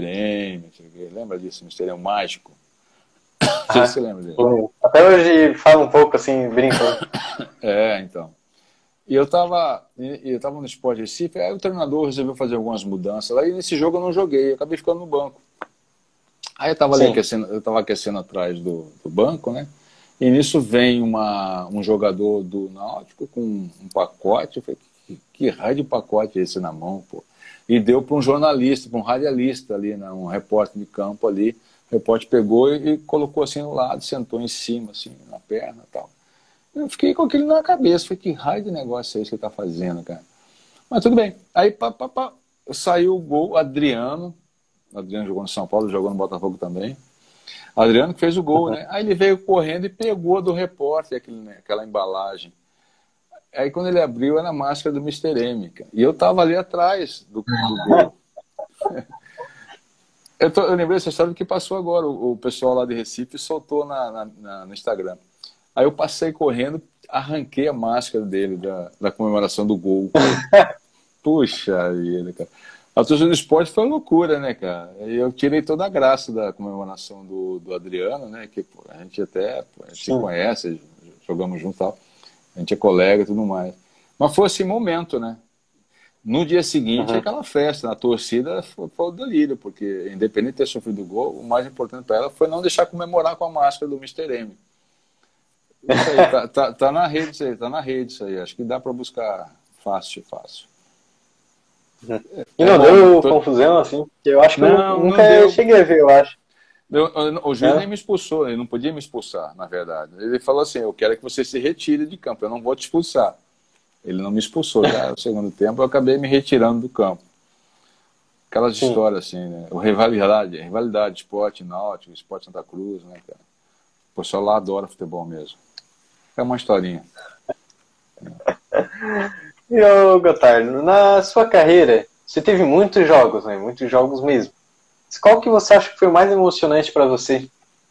lembra disso? Mr. M, o mágico. Não sei se você lembra dele. Até hoje fala um pouco assim, brincando. Então. E eu tava no Sport Recife, aí o treinador resolveu fazer algumas mudanças lá, e nesse jogo eu não joguei, eu acabei ficando no banco. Aí eu tava ali aquecendo atrás do banco, né? E nisso vem um jogador do Náutico com um pacote. Eu falei, que raio de pacote é esse na mão, pô? E deu para um jornalista, para um radialista ali, né? Um repórter de campo ali. O repórter pegou e colocou assim no lado, sentou em cima, assim, na perna e tal. Eu fiquei com aquilo na cabeça. Falei, que raio de negócio é esse que ele tá fazendo, cara? Mas tudo bem. Aí, saiu o gol, Adriano jogou no São Paulo, jogou no Botafogo também. Adriano que fez o gol, né? Aí ele veio correndo e pegou do repórter aquela embalagem. Aí quando ele abriu, era a máscara do Mr. M, cara. E eu tava ali atrás do gol. Eu lembrei dessa história que passou agora. O pessoal lá de Recife soltou no Instagram. Aí eu passei correndo, arranquei a máscara dele da comemoração do gol. Puxa vida, cara. A torcida do esporte foi uma loucura, né, cara? E eu tirei toda a graça da comemoração do Adriano, né? Que pô, a gente se conhece, jogamos junto e tal. A gente é colega e tudo mais. Mas foi assim, momento, né? No dia seguinte, aquela festa, na torcida foi o delírio, porque independente de ter sofrido o gol, o mais importante para ela foi não deixar comemorar com a máscara do Mr. M. Isso aí, tá na rede isso aí, acho que dá para buscar fácil. E não deu confusão, assim? Eu acho que nunca cheguei a ver, eu acho. O juiz nem me expulsou, ele não podia me expulsar, na verdade. Ele falou assim, eu quero que você se retire de campo, eu não vou te expulsar. Ele não me expulsou, já no segundo tempo eu acabei me retirando do campo. Aquelas histórias assim, né? Rivalidade, esporte náutico, esporte Santa Cruz, né, cara? O pessoal lá adora futebol mesmo. É uma historinha. E ô Gotardo, na sua carreira, você teve muitos jogos, né? Muitos jogos mesmo. Qual que você acha que foi o mais emocionante para você?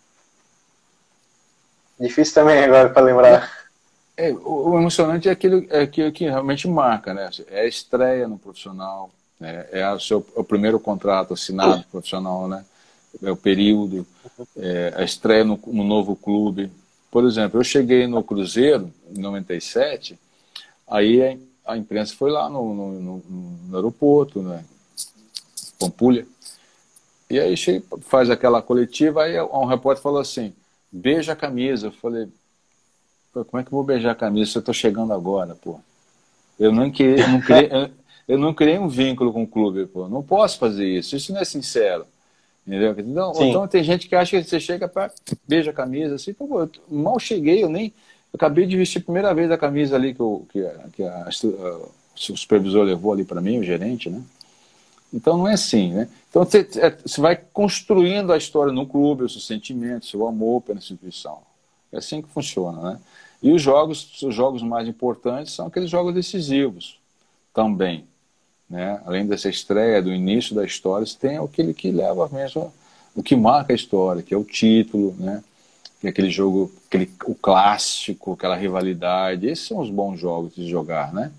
Difícil também agora para lembrar. O emocionante é aquilo que realmente marca, né? É a estreia no profissional, né? O primeiro contrato assinado profissional, né? É o período, a estreia no novo clube. Por exemplo, eu cheguei no Cruzeiro em 97, aí a imprensa foi lá no aeroporto, né? Pampulha. E aí faz aquela coletiva, aí um repórter falou assim, beija a camisa. Eu falei, como é que eu vou beijar a camisa se eu estou chegando agora, pô? Eu não criei um vínculo com o clube, pô. Não posso fazer isso não é sincero. Entendeu? Então tem gente que acha que você chega para beija a camisa, assim, pô, eu mal cheguei, eu acabei de vestir a primeira vez a camisa ali que o supervisor levou ali para mim, o gerente, né? Então não é assim, né? Então você vai construindo a história no clube, os seus sentimentos, seu amor pela instituição. É assim que funciona, né? E os jogos mais importantes são aqueles jogos decisivos também, né? Além dessa estreia, do início da história, você tem aquele que leva mesmo, o que marca a história, que é o título, né? Que é aquele jogo, o clássico, aquela rivalidade. Esses são os bons jogos de jogar, né?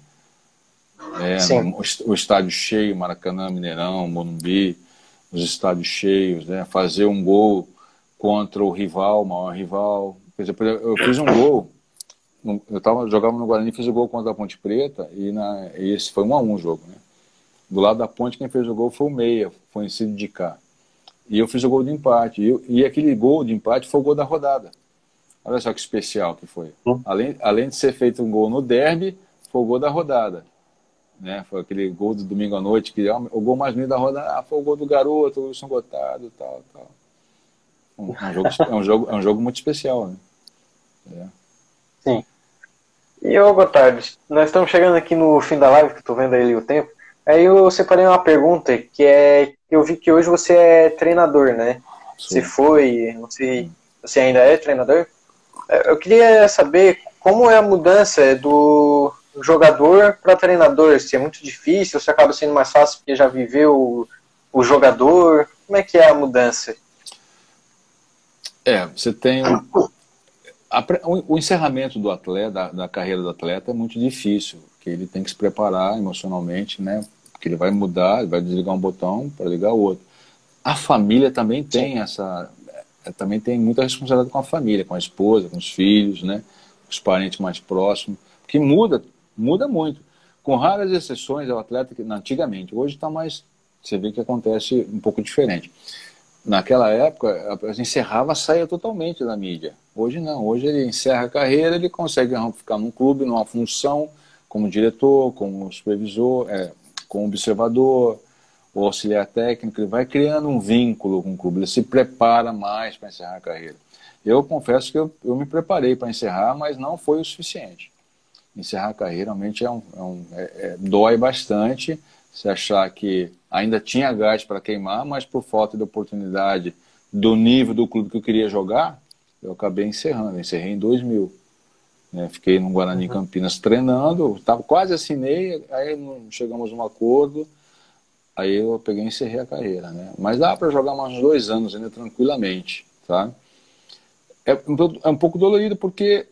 O estádio cheio, Maracanã, Mineirão, Morumbi, os estádios cheios, né? Fazer um gol contra o rival, o maior rival. Por exemplo, eu fiz um gol, jogava no Guarani, fiz o gol contra a Ponte Preta, e esse foi 1-1 o jogo, né? Do lado da Ponte, quem fez o gol foi o Meia, foi em Cid de Cá. E eu fiz o gol de empate, e aquele gol de empate foi o gol da rodada. Olha só que especial que foi. Além de ser feito um gol no derby, foi o gol da rodada. Né? Foi aquele gol do domingo à noite, que é o gol mais lindo da rodada, foi o gol do garoto, o Wilson Gotardo, tal. É um jogo muito especial, né? Sim. E ô Gotardo, nós estamos chegando aqui no fim da live, que eu tô vendo aí o tempo. Aí eu separei uma pergunta, que eu vi que hoje você é treinador, né? Sim. Você foi, não sei, você ainda é treinador? Eu queria saber como é a mudança do jogador para treinador, se é muito difícil, se acaba sendo mais fácil porque já viveu o jogador, como é que é a mudança? Você tem o encerramento do atleta, da carreira do atleta é muito difícil, porque ele tem que se preparar emocionalmente, né? Porque ele vai mudar, ele vai desligar um botão para ligar o outro. A família também tem também tem muita responsabilidade com a família, com a esposa, com os filhos, né? Os parentes mais próximos, que muda muito. Com raras exceções, é o atleta que antigamente, hoje está mais, você vê que acontece um pouco diferente. Naquela época, encerrava, saía totalmente da mídia. Hoje não, hoje ele encerra a carreira, ele consegue ficar num clube, numa função, como diretor, como supervisor, como observador, ou auxiliar técnico, ele vai criando um vínculo com o clube, ele se prepara mais para encerrar a carreira. Eu confesso que eu me preparei para encerrar, mas não foi o suficiente. Encerrar a carreira realmente dói bastante, se achar que ainda tinha gás para queimar, mas por falta de oportunidade do nível do clube que eu queria jogar, eu acabei encerrando. Encerrei em 2000. Né? Fiquei no Guarani Campinas treinando, quase assinei, aí não chegamos a um acordo, aí eu peguei e encerrei a carreira. Né? Mas dá para jogar mais uns 2 anos ainda tranquilamente. Tá? É um pouco dolorido porque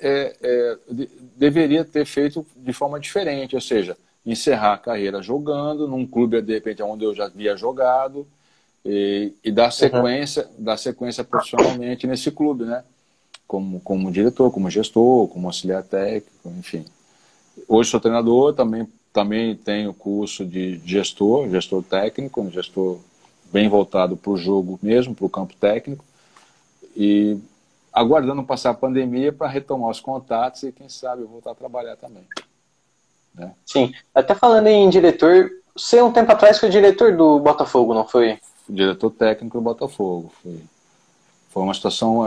deveria ter feito de forma diferente, ou seja, encerrar a carreira jogando num clube, de repente, onde eu já havia jogado, e dar sequência profissionalmente nesse clube, né? Como diretor, como gestor, como auxiliar técnico, enfim. Hoje sou treinador, também tenho curso de gestor técnico, um gestor bem voltado para o jogo mesmo, para o campo técnico, e aguardando passar a pandemia para retomar os contatos e, quem sabe, voltar a trabalhar também. Né? Sim, até falando em diretor, você um tempo atrás foi diretor do Botafogo, não foi? Diretor técnico do Botafogo. Foi uma situação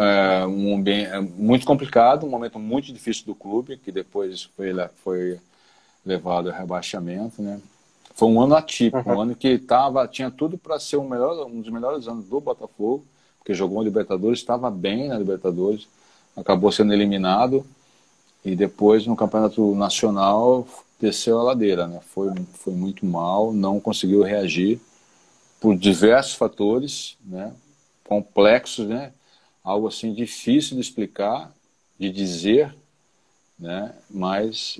muito complicada, um momento muito difícil do clube, que depois foi levado ao rebaixamento. Né? Foi um ano atípico, um ano que tinha tudo para ser um dos melhores anos do Botafogo, porque jogou na Libertadores, estava bem na Libertadores, acabou sendo eliminado, e depois no Campeonato Nacional desceu a ladeira, né? Foi muito mal, não conseguiu reagir por diversos fatores, né? Complexos, né? Algo assim difícil de explicar, de dizer, né? Mas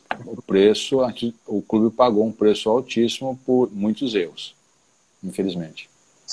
o clube pagou um preço altíssimo por muitos erros, infelizmente.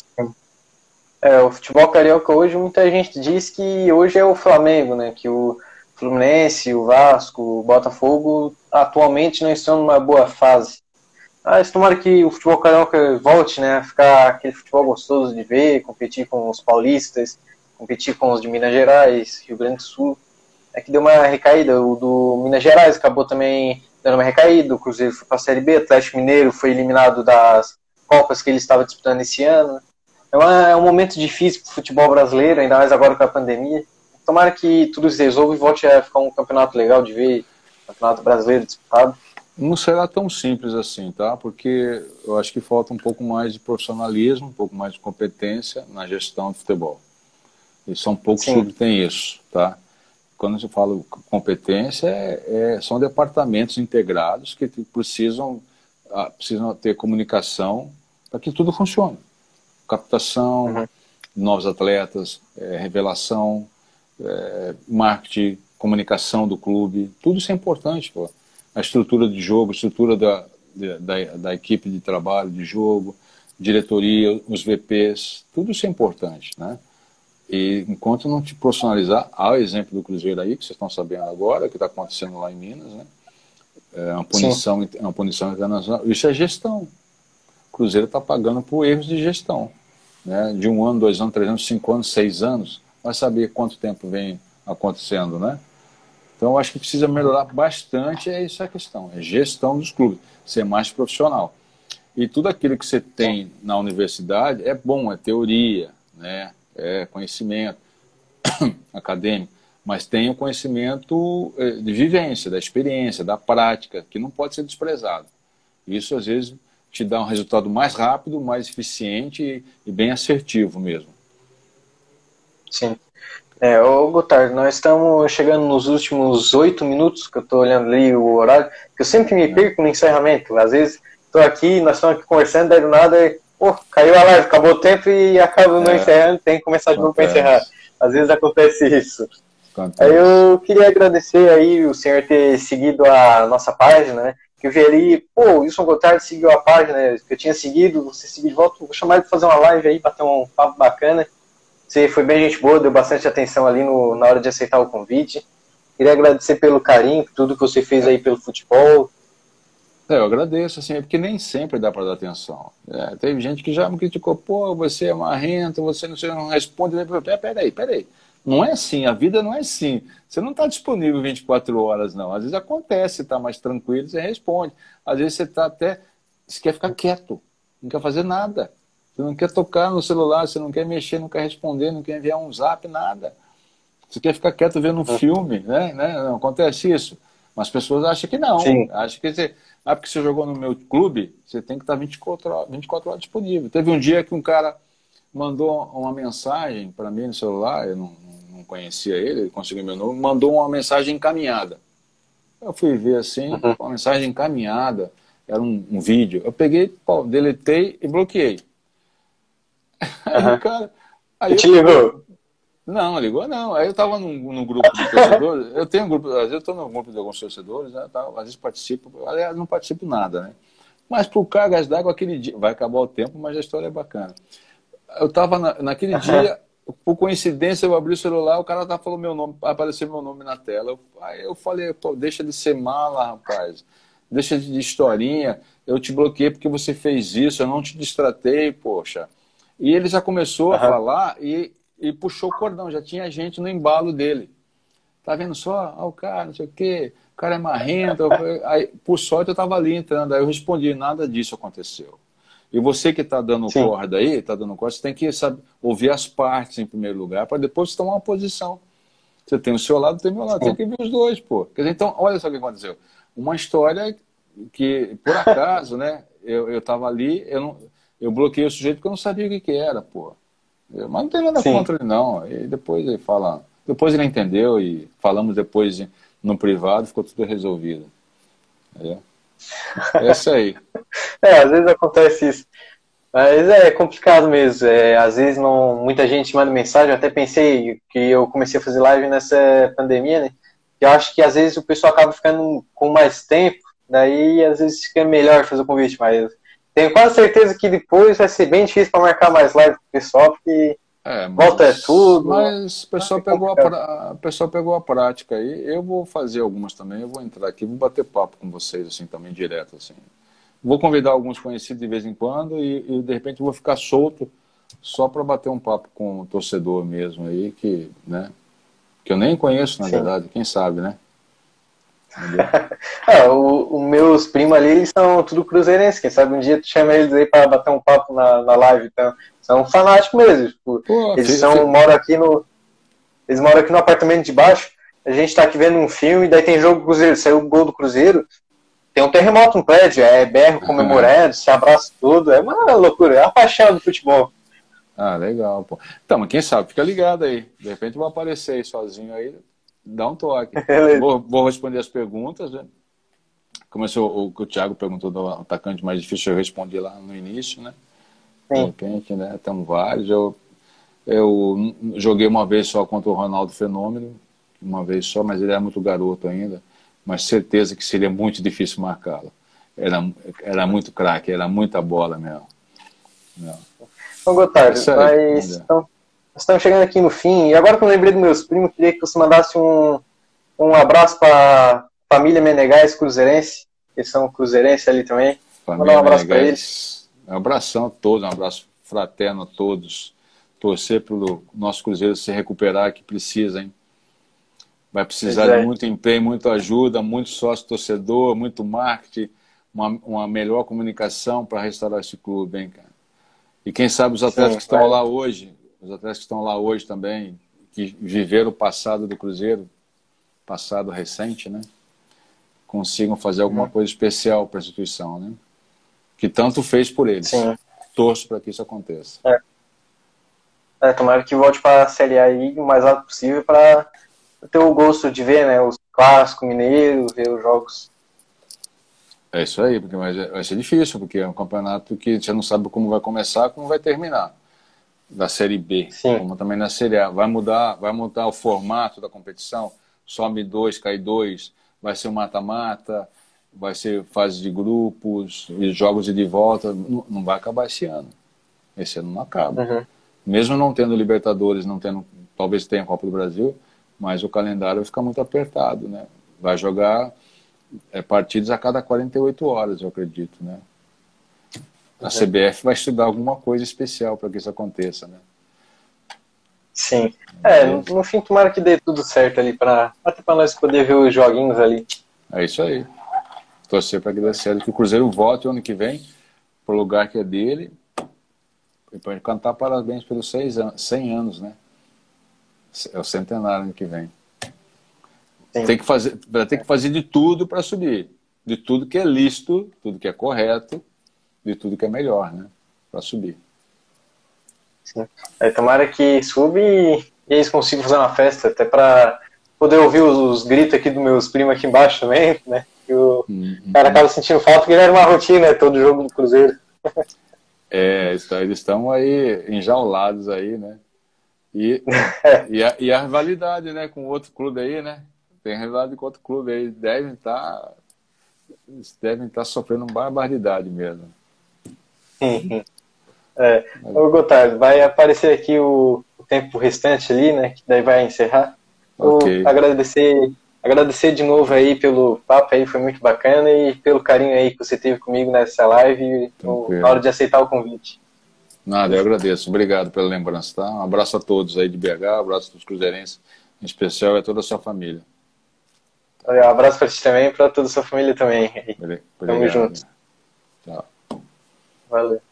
O futebol carioca hoje, muita gente diz que hoje é o Flamengo, né? Que o Fluminense, o Vasco, o Botafogo atualmente não estão numa boa fase. Mas tomara que o futebol carioca volte, né, a ficar aquele futebol gostoso de ver, competir com os paulistas, competir com os de Minas Gerais, Rio Grande do Sul. É que deu uma recaída, o do Minas Gerais acabou também dando uma recaída, o Cruzeiro foi para a Série B, o Atlético Mineiro foi eliminado das Copas que ele estava disputando esse ano. É um momento difícil para o futebol brasileiro, ainda mais agora com a pandemia. Tomara que tudo se resolva e volte a ficar um campeonato legal de ver, campeonato brasileiro disputado. Não será tão simples assim, tá? Porque eu acho que falta um pouco mais de profissionalismo, um pouco mais de competência na gestão de futebol. E são poucos Sim. clubes que têm isso, tá? Quando eu falo competência, são departamentos integrados que precisam ter comunicação para que tudo funcione. Captação, novos atletas, revelação, marketing, comunicação do clube, tudo isso é importante, pô. A estrutura de jogo, a estrutura da equipe de trabalho, de jogo, diretoria, os VPs, tudo isso é importante, né? E enquanto não te profissionalizar, há o exemplo do Cruzeiro aí, que vocês estão sabendo agora, que está acontecendo lá em Minas, né? É uma punição internacional. Isso é gestão. O Cruzeiro está pagando por erros de gestão, né? De 1 ano, 2 anos, 3 anos, 5 anos, 6 anos, vai saber quanto tempo vem acontecendo, né? Então, eu acho que precisa melhorar bastante, essa a questão, é gestão dos clubes, ser mais profissional. E tudo aquilo que você tem na universidade é bom, é teoria, né? É conhecimento acadêmico, mas tem o conhecimento de vivência, da experiência, da prática, que não pode ser desprezado. Isso, às vezes, te dá um resultado mais rápido, mais eficiente e bem assertivo mesmo. Sim. Ô Gotardo, nós estamos chegando nos últimos 8 minutos, que eu estou olhando ali o horário, que eu sempre me perco no encerramento. Às vezes estou aqui, nós estamos aqui conversando, daí do nada, caiu a live, acabou o tempo e acaba não encerrando, tem que começar de novo para encerrar. Às vezes acontece isso. Aí eu queria agradecer aí o senhor ter seguido a nossa página, né? Que eu vi ali, o Wilson Gotardo seguiu a página, né, que eu tinha seguido, você seguiu de volta, vou chamar ele para fazer uma live aí, bater um papo bacana. Você foi bem gente boa, deu bastante atenção ali na hora de aceitar o convite. Queria agradecer pelo carinho, por tudo que você fez aí pelo futebol. Eu agradeço, assim, porque nem sempre dá para dar atenção. Teve gente que já me criticou, você é marrento, você não responde. Peraí. Não é assim, a vida não é assim. Você não está disponível 24 horas, não. Às vezes acontece, você está mais tranquilo, você responde. Às vezes você quer ficar quieto, não quer fazer nada. Você não quer tocar no celular, você não quer mexer, não quer responder, não quer enviar um zap, nada. Você quer ficar quieto vendo um filme, né? Não acontece isso. Mas as pessoas acham que não. Sim. Acham que porque você jogou no meu clube, você tem que estar 24 horas disponível. Teve um dia que um cara mandou uma mensagem para mim no celular, eu não conhecia ele conseguiu meu nome, mandou uma mensagem encaminhada. Eu fui ver assim, uma mensagem encaminhada, era um vídeo. Eu peguei, deletei e bloqueei. Aí o cara... Aí te ligou? Não, ligou não. Aí eu tava num grupo de torcedores, eu tenho um grupo, às vezes eu tô no grupo de alguns torcedores, né, às vezes participo, aliás, não participo nada, né? Mas pro Cargas d'Água aquele dia, vai acabar o tempo, mas a história é bacana. Eu tava naquele dia, por coincidência, eu abri o celular, o cara falou meu nome, apareceu meu nome na tela. Aí eu falei, deixa de ser mala, rapaz. Deixa de historinha, eu te bloqueei porque você fez isso, eu não te distratei, poxa. E ele já começou a falar e puxou o cordão, já tinha gente no embalo dele. Tá vendo só? O cara, não sei o quê, o cara é marrento. Aí, por sorte, eu tava ali entrando, aí eu respondi, nada disso aconteceu. E você que está dando corda aí, você tem que ouvir as partes em primeiro lugar, para depois tomar uma posição. Você tem o seu lado, tem o meu lado, tem que ver os dois, pô. Quer dizer, então, olha só o que aconteceu. Uma história que, por acaso, né, eu estava ali, eu bloqueei o sujeito porque eu não sabia o que era, pô. Mas não tem nada contra ele, não. E depois ele fala... Depois ele entendeu e falamos depois no privado, ficou tudo resolvido. É isso aí. Às vezes acontece isso. Mas é complicado mesmo. Às vezes muita gente manda mensagem. Eu até pensei que eu comecei a fazer live nessa pandemia, né? Eu acho que às vezes o pessoal acaba ficando com mais tempo, daí às vezes fica melhor fazer o convite, mas tenho quase certeza que depois vai ser bem difícil para marcar mais live com o pessoal, porque volta tudo. Mas o pessoal pegou a prática aí. Eu vou fazer algumas também, eu vou entrar aqui, vou bater papo com vocês assim também, direto assim. Vou convidar alguns conhecidos de vez em quando e de repente vou ficar solto só para bater um papo com o torcedor mesmo aí, que eu nem conheço, na verdade, quem sabe, né? Os meus primos ali, eles são tudo cruzeirenses. Quem sabe um dia tu chama eles aí para bater um papo na live. Então, são fanáticos mesmo. Tipo, eles moram aqui no apartamento de baixo. A gente tá aqui vendo um filme, daí tem jogo do Cruzeiro, saiu o gol do Cruzeiro. tem um terremoto no prédio, é berro comemorando, se abraça tudo, é uma loucura, é a paixão do futebol. Ah, legal, pô. Então, mas quem sabe, fica ligado aí. De repente eu vou aparecer aí sozinho aí, dá um toque. Vou responder as perguntas, né? Começou o que o Thiago perguntou do atacante mais difícil, eu respondi lá no início, né? De repente, né? Estamos vários. Eu joguei uma vez só contra o Ronaldo Fenômeno, uma vez só, mas ele era muito garoto ainda. Mas certeza que seria muito difícil marcá-lo. Era muito craque, era muita bola mesmo. Não. Ô, Gotardo, estamos chegando aqui no fim, e agora que eu lembrei dos meus primos, queria que você mandasse um abraço para a família Menegais Cruzeirense, eles são cruzeirense ali também. Mandar um abraço para eles. Um abração a todos, um abraço fraterno a todos. Torcer para o nosso Cruzeiro se recuperar, que precisa, hein? Vai precisar de muito empenho, muita ajuda, muito sócio-torcedor, muito marketing, uma melhor comunicação para restaurar esse clube, hein, cara? E quem sabe os atletas que estão lá hoje, os atletas que estão lá hoje também, que viveram o passado do Cruzeiro, passado recente, né? Consigam fazer alguma coisa especial para a instituição, né? Que tanto fez por eles. Sim. Torço para que isso aconteça. Tomara que volte para a Série A aí o mais rápido possível para ter o gosto de ver, né? Os clássicos mineiros, ver os jogos. É isso aí, porque vai ser difícil, porque é um campeonato que você não sabe como vai começar, como vai terminar. Da Série B, como também na Série A. Vai mudar o formato da competição, some 2, cai 2, vai ser um mata-mata, vai ser fase de grupos, e jogos de volta. Não vai acabar esse ano. Esse ano não acaba. Mesmo não tendo Libertadores, talvez tenha a Copa do Brasil, mas o calendário vai ficar muito apertado, né? Vai jogar partidos a cada 48 horas, eu acredito, né? A CBF vai estudar alguma coisa especial para que isso aconteça, né? Sim. No fim, tomara que dê tudo certo ali, até para nós poder ver os joguinhos ali. É isso aí. Torcer para que dê certo, que o Cruzeiro volte o ano que vem para o lugar que é dele e para cantar parabéns pelos 100 anos, né? É o centenário ano que vem. Vai ter que fazer de tudo para subir. De tudo que é lícito, tudo que é correto, de tudo que é melhor, né? Para subir. Sim. Tomara que suba e eles consigam fazer uma festa, até para poder ouvir os gritos aqui dos meus primos aqui embaixo também, né? Que o cara acaba sentindo falta, porque já era uma rotina, todo jogo do Cruzeiro. Eles estão aí enjaulados aí, né? E a rivalidade, né, com outro clube aí, né? Tem rivalidade com outro clube aí, devem estar sofrendo uma barbaridade mesmo. Ô, Gotardo, vai aparecer aqui o tempo restante ali, né? Que daí vai encerrar. Okay. Vou agradecer de novo aí pelo papo aí, foi muito bacana, e pelo carinho aí que você teve comigo nessa live na hora de aceitar o convite. Nada, eu agradeço. Obrigado pela lembrança, tá? Um abraço a todos aí de BH, um abraço dos cruzeirenses, em especial a toda a sua família. Um abraço para ti também e para toda a sua família também. Obrigado. Tamo junto. Tchau. Valeu.